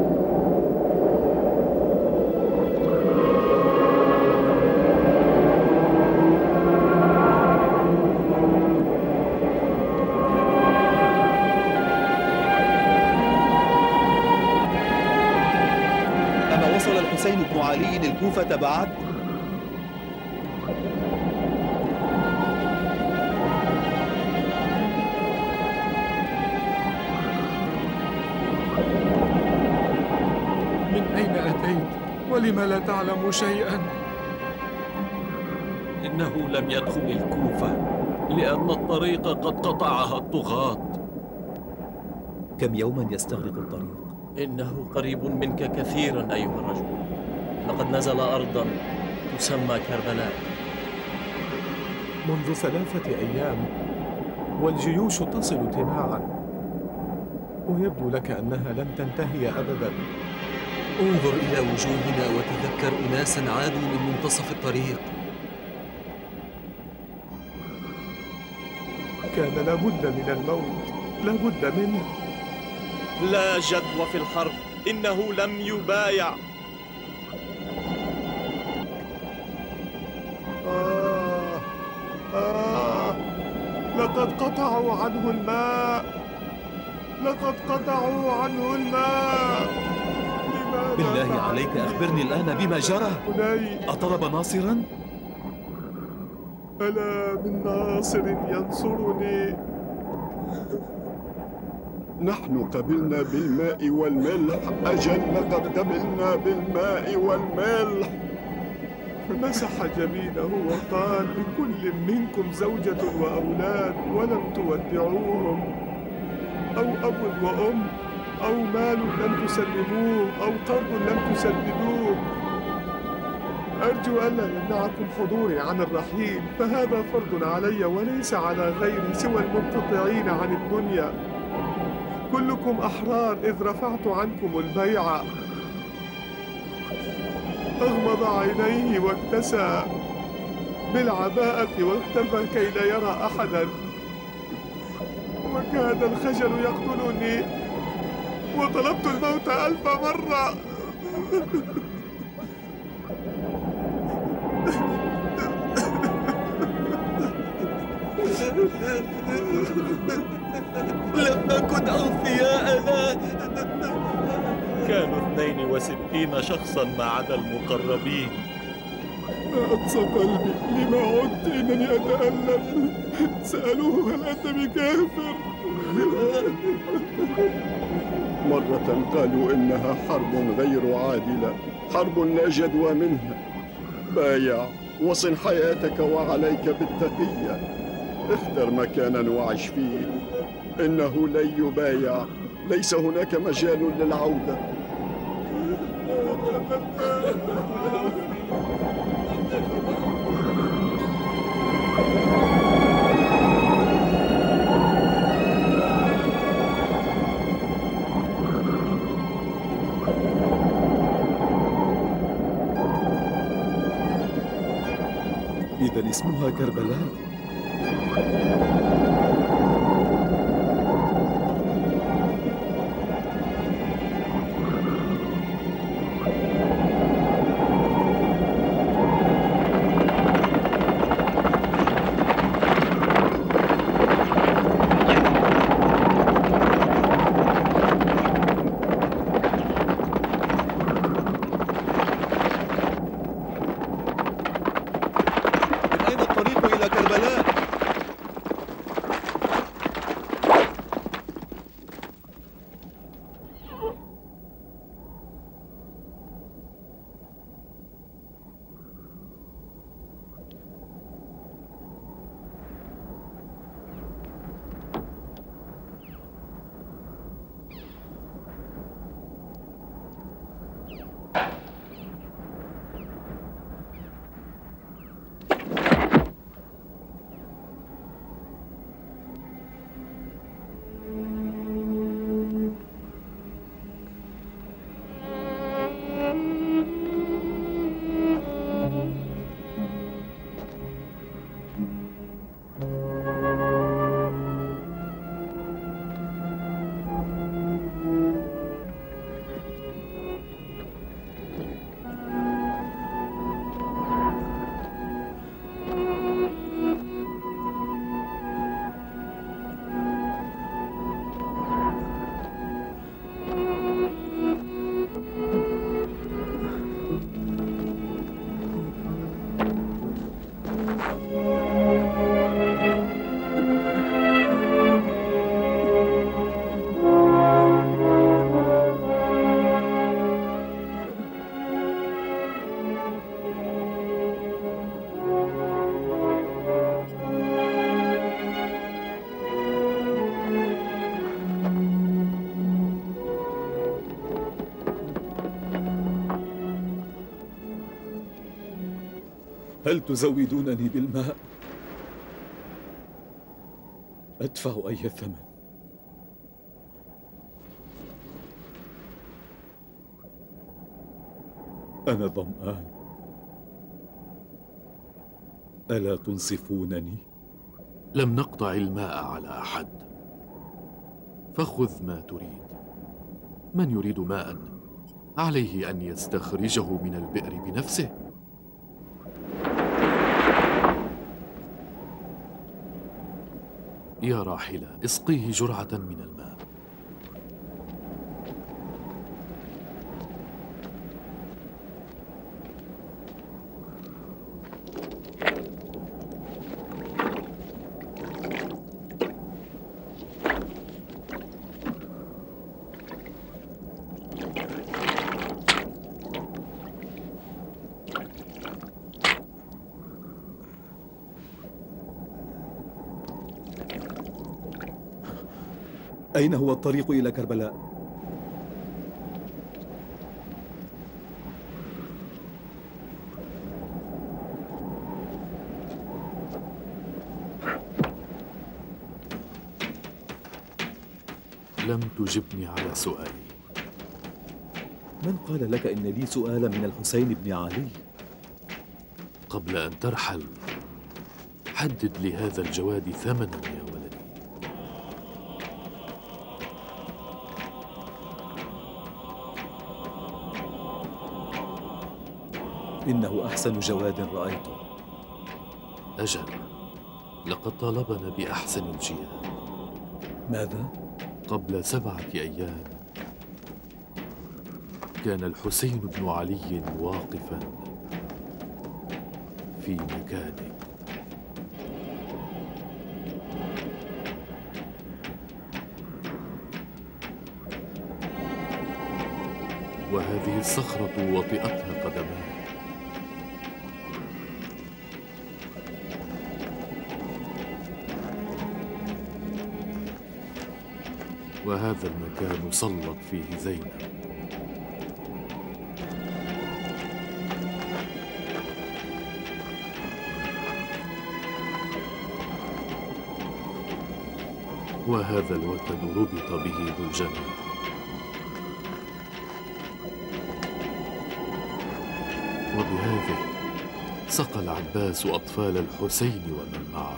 أما وصل الحسين بن علي الكوفة بعد؟ ولم لا تعلم شيئا؟ إنه لم يدخل الكوفة لأن الطريق قد قطعها الطغاة. كم يوما يستغرق الطريق؟ إنه قريب منك كثيرا أيها الرجل. لقد نزل أرضا تسمى كربلاء منذ ثلاثة أيام، والجيوش تصل تباعا، ويبدو لك أنها لن تنتهي أبدا. انظر إلى وجوهنا وتذكر أناسا عادوا من منتصف الطريق. كان لابد من الموت، لابد منه. لا جدوى في الحرب، إنه لم يبايع. آه آه لقد قطعوا عنه الماء، لقد قطعوا عنه الماء. بالله عليك أخبرني الآن بما جرى. أطلب ناصرا؟ ألا من ناصر ينصرني؟ نحن قبلنا بالماء والملح. أجل لقد قبلنا بالماء والملح. مسح جبينه وقال: لكل منكم زوجة وأولاد ولم تودعوهم، أو أب وأم، أو مال لم تسلموه، أو قرض لم تسددوه. أرجو ألا يمنعكم حضوري عن الرحيل، فهذا فرض علي وليس على غيري سوى المنقطعين عن الدنيا. كلكم أحرار إذ رفعت عنكم البيعة. أغمض عينيه واكتسى بالعباءة واختفى كي لا يرى أحدا، وكاد الخجل يقتلني، وطلبت الموت ألف مرة. لم نكن أوفياءنا. كانوا اثنين وستين شخصا ما عدا المقربين. ما أقسى قلبي، لما عدت؟ إنني أتألم. سألوه: هل أنت بكافر؟ مرة قالوا إنها حرب غير عادلة، حرب لا جدوى منها. بايع وصن حياتك وعليك بالتقية. اختر مكانا وعش فيه، إنه لن يبايع. ليس هناك مجال للعودة. إذا اسمها كربلاء. هل تزودونني بالماء؟ أدفع أي ثمن. أنا ظمآن، ألا تنصفونني؟ لم نقطع الماء على أحد، فخذ ما تريد. من يريد ماء عليه أن يستخرجه من البئر بنفسه. يا راحلة، اسقيه جرعة من الماء. أين هو الطريق إلى كربلاء؟ لم تجبني على سؤالي. من قال لك إن لي سؤالا من الحسين بن علي؟ قبل أن ترحل حدد لهذا الجواد ثمنا يا ولدي. إنه أحسن جواد رأيته. أجل، لقد طالبنا بأحسن الجياد. ماذا؟ قبل سبعة أيام كان الحسين بن علي واقفا في مكانك. وهذه الصخرة وطئتها قدماه. وهذا المكان صلت فيه زينب. وهذا الوتد ربط به ذو الجنة. وبهذه سقى العباس أطفال الحسين ومن معه.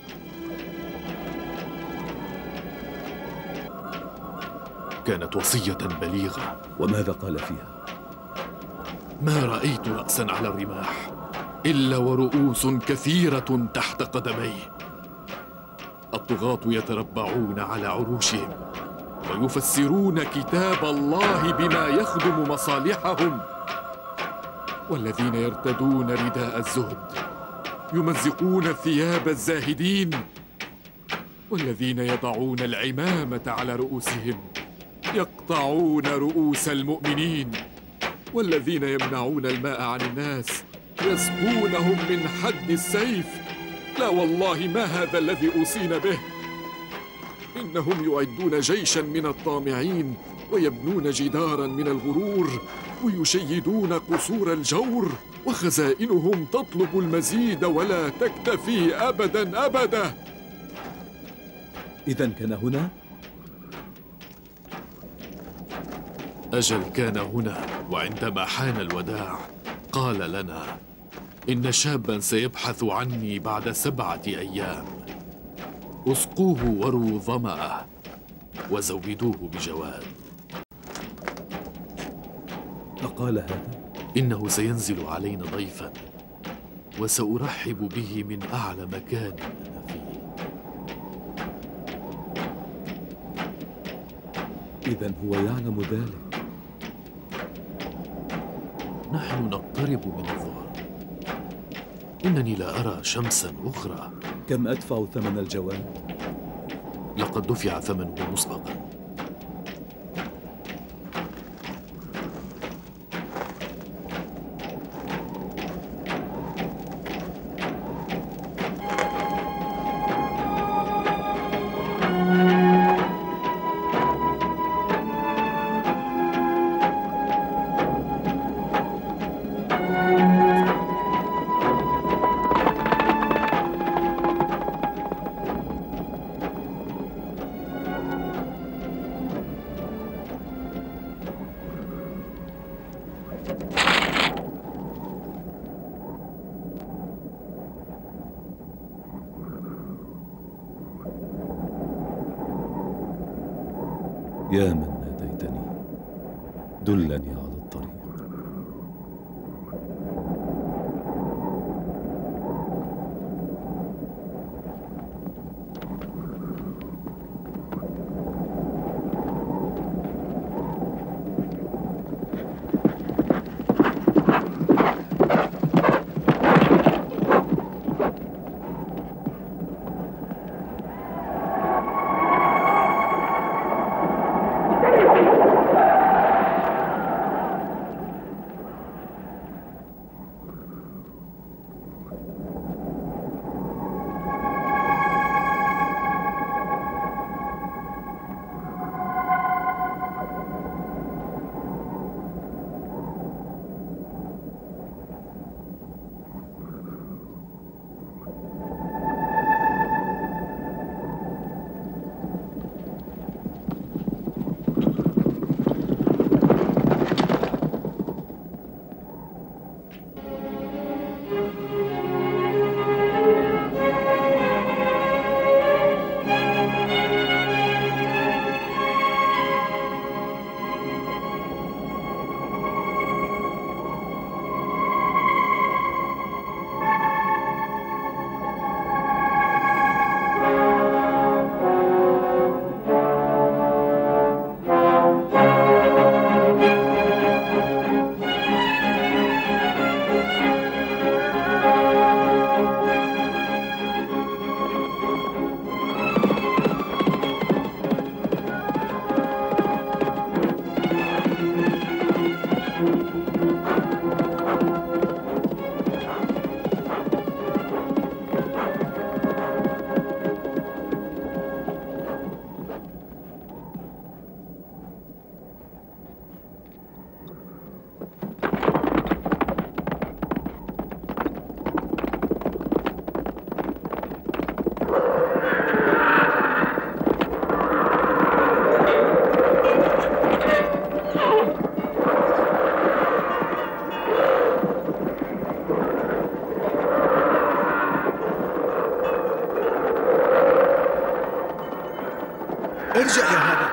كانت وصية بليغة. وماذا قال فيها؟ ما رأيت رأسا على الرماح إلا ورؤوس كثيرة تحت قدميه. الطغاة يتربعون على عروشهم ويفسرون كتاب الله بما يخدم مصالحهم، والذين يرتدون رداء الزهد يمزقون ثياب الزاهدين، والذين يضعون العمامة على رؤوسهم يقطعون رؤوس المؤمنين، والذين يمنعون الماء عن الناس يسقونهم من حد السيف. لا والله ما هذا الذي أوصينا به. إنهم يعدون جيشا من الطامعين ويبنون جدارا من الغرور ويشيدون قصور الجور، وخزائنهم تطلب المزيد ولا تكتفي أبدا أبدا. إذن كان هنا؟ أجل كان هنا. وعندما حان الوداع قال لنا إن شابا سيبحث عني بعد سبعة أيام. اسقوه وروا ظمأه وزودوه بجواد. فقال هذا؟ إنه سينزل علينا ضيفا وسأرحب به من أعلى مكان أنا فيه. إذن هو يعلم ذلك. نحن نقترب من الظهر. إنني لا أرى شمسا أخرى. كم أدفع ثمن الجواد؟ لقد دفع ثمنه مسبقا. يا من ناديتني، دلني على الطريق. ارجع يا هذا.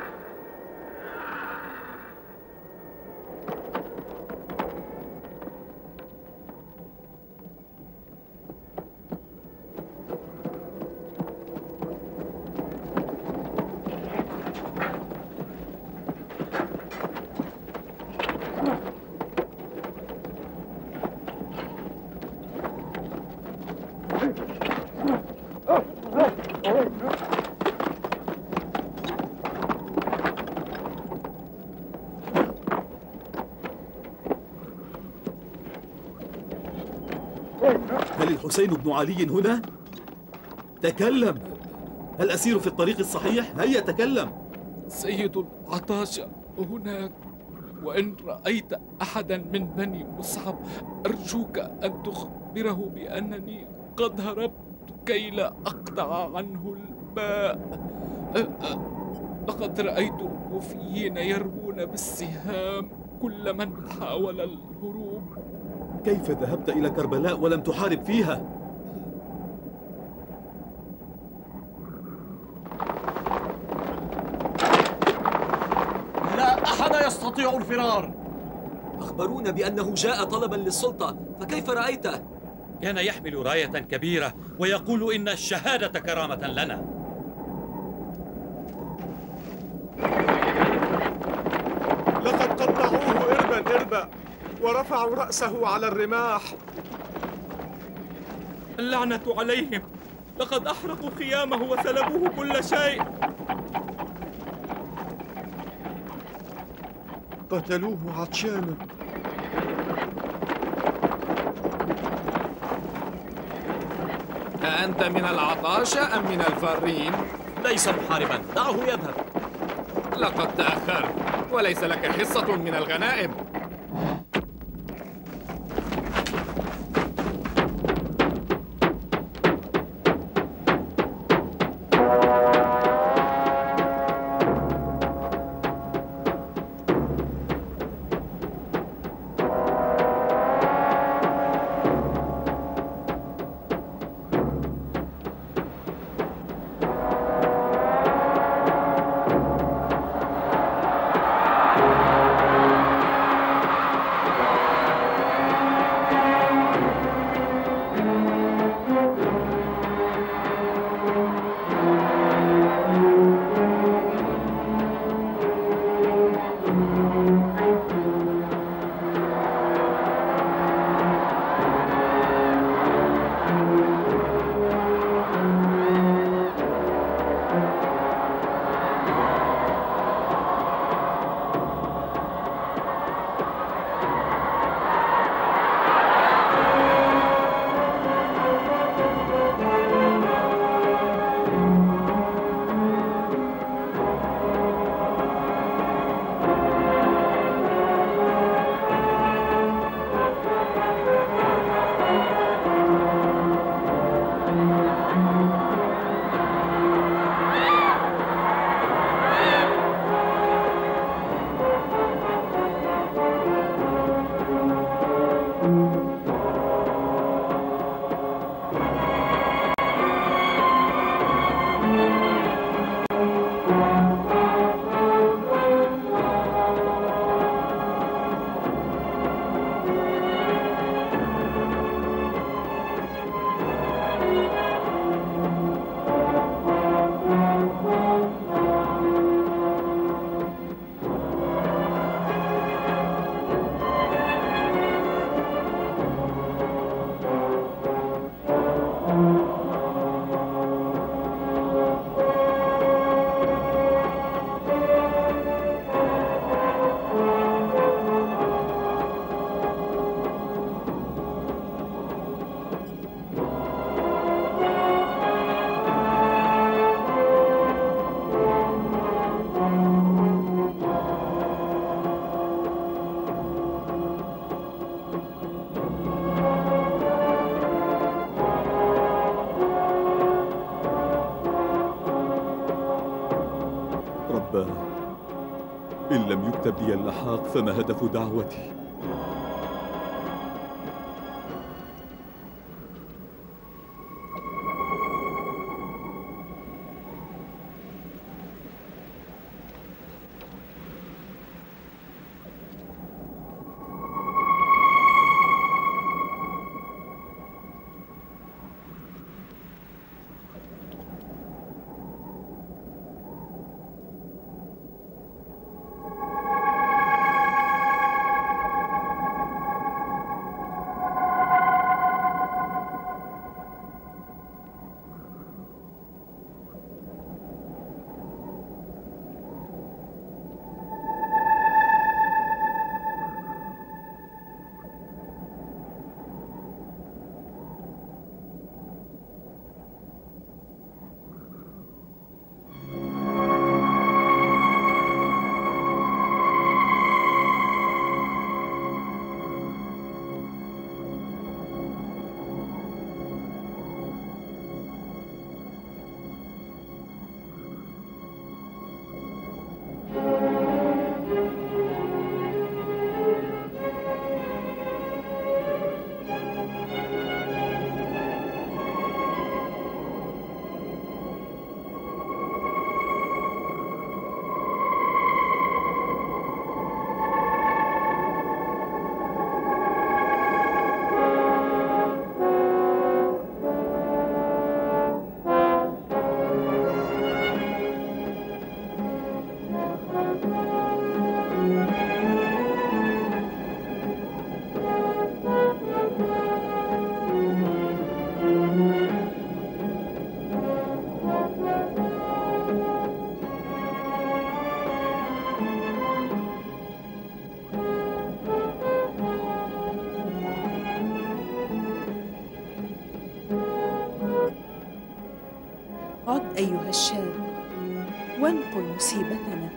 هل الحسين بن علي هنا؟ تكلم. هل أسير في الطريق الصحيح؟ هيا تكلم. سيد العطاشة هناك، وإن رأيت أحدا من بني مصعب أرجوك أن تخبره بأنني قد هربت كي لا أقطع عنه الماء. لقد رأيت الكوفيين يرمون بالسهام كل من حاول الهروب. كيف ذهبت إلى كربلاء ولم تحارب فيها؟ لا أحد يستطيع الفرار. أخبرونا بأنه جاء طلبا للسلطة، فكيف رأيته؟ كان يحمل راية كبيرة ويقول إن الشهادة كرامة لنا. لقد قطعوه إربا إربا ورفعوا رأسه على الرماح. اللعنة عليهم، لقد أحرقوا خيامه وسلبوه كل شيء. قتلوه عطشانا. أأنت من العطاشة أم من الفارين؟ ليس محاربا، دعه يذهب. لقد تأخرت، وليس لك حصة من الغنائم. إن لم يكتب لي اللحاق فما هدف دعوتي؟ عد أيها الشاب وانقل مصيبتنا.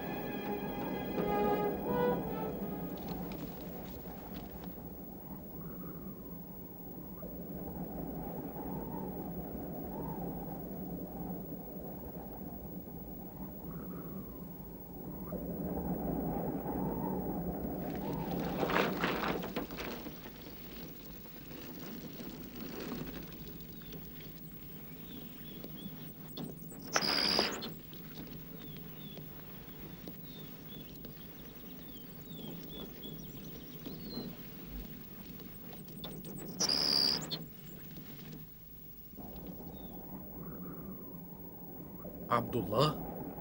عبد الله،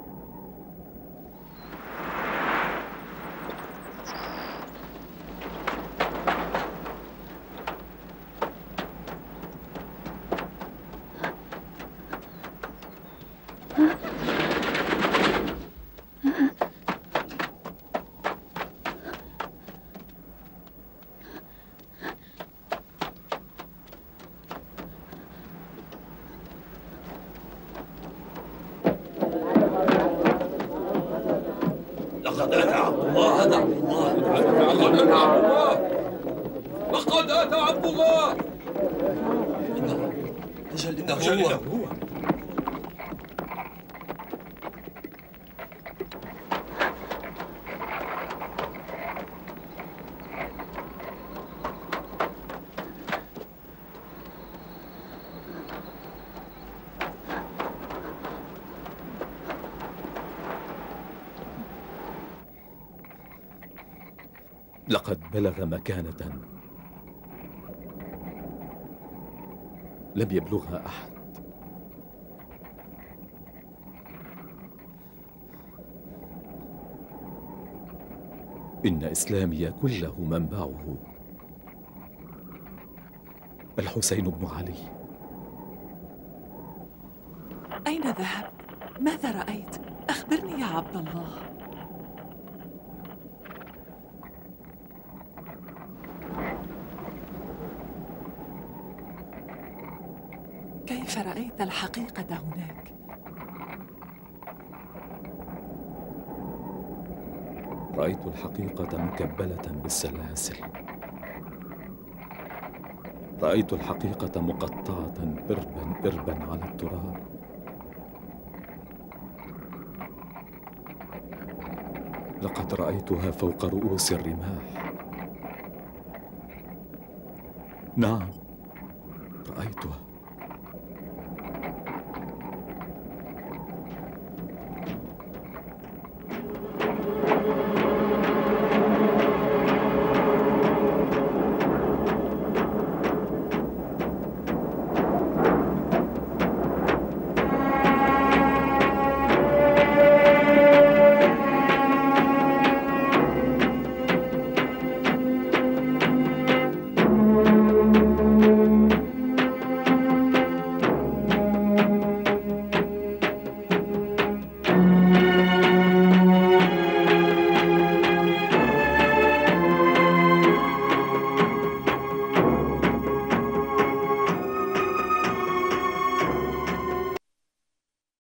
لقد أتى عبد الله. هذا عبد الله. لقد أتى عبد الله. لقد أتى عبد الله. إنه أجل إنه هو. هو. لقد بلغ مكانة لم يبلغها أحد. إن إسلامي كله منبعه الحسين بن علي. أين ذهبت؟ ماذا رأيت؟ أخبرني يا عبد الله. كيف رأيت الحقيقة هناك؟ رأيت الحقيقة مكبلة بالسلاسل. رأيت الحقيقة مقطعة إربا إربا على التراب. لقد رأيتها فوق رؤوس الرماح. نعم،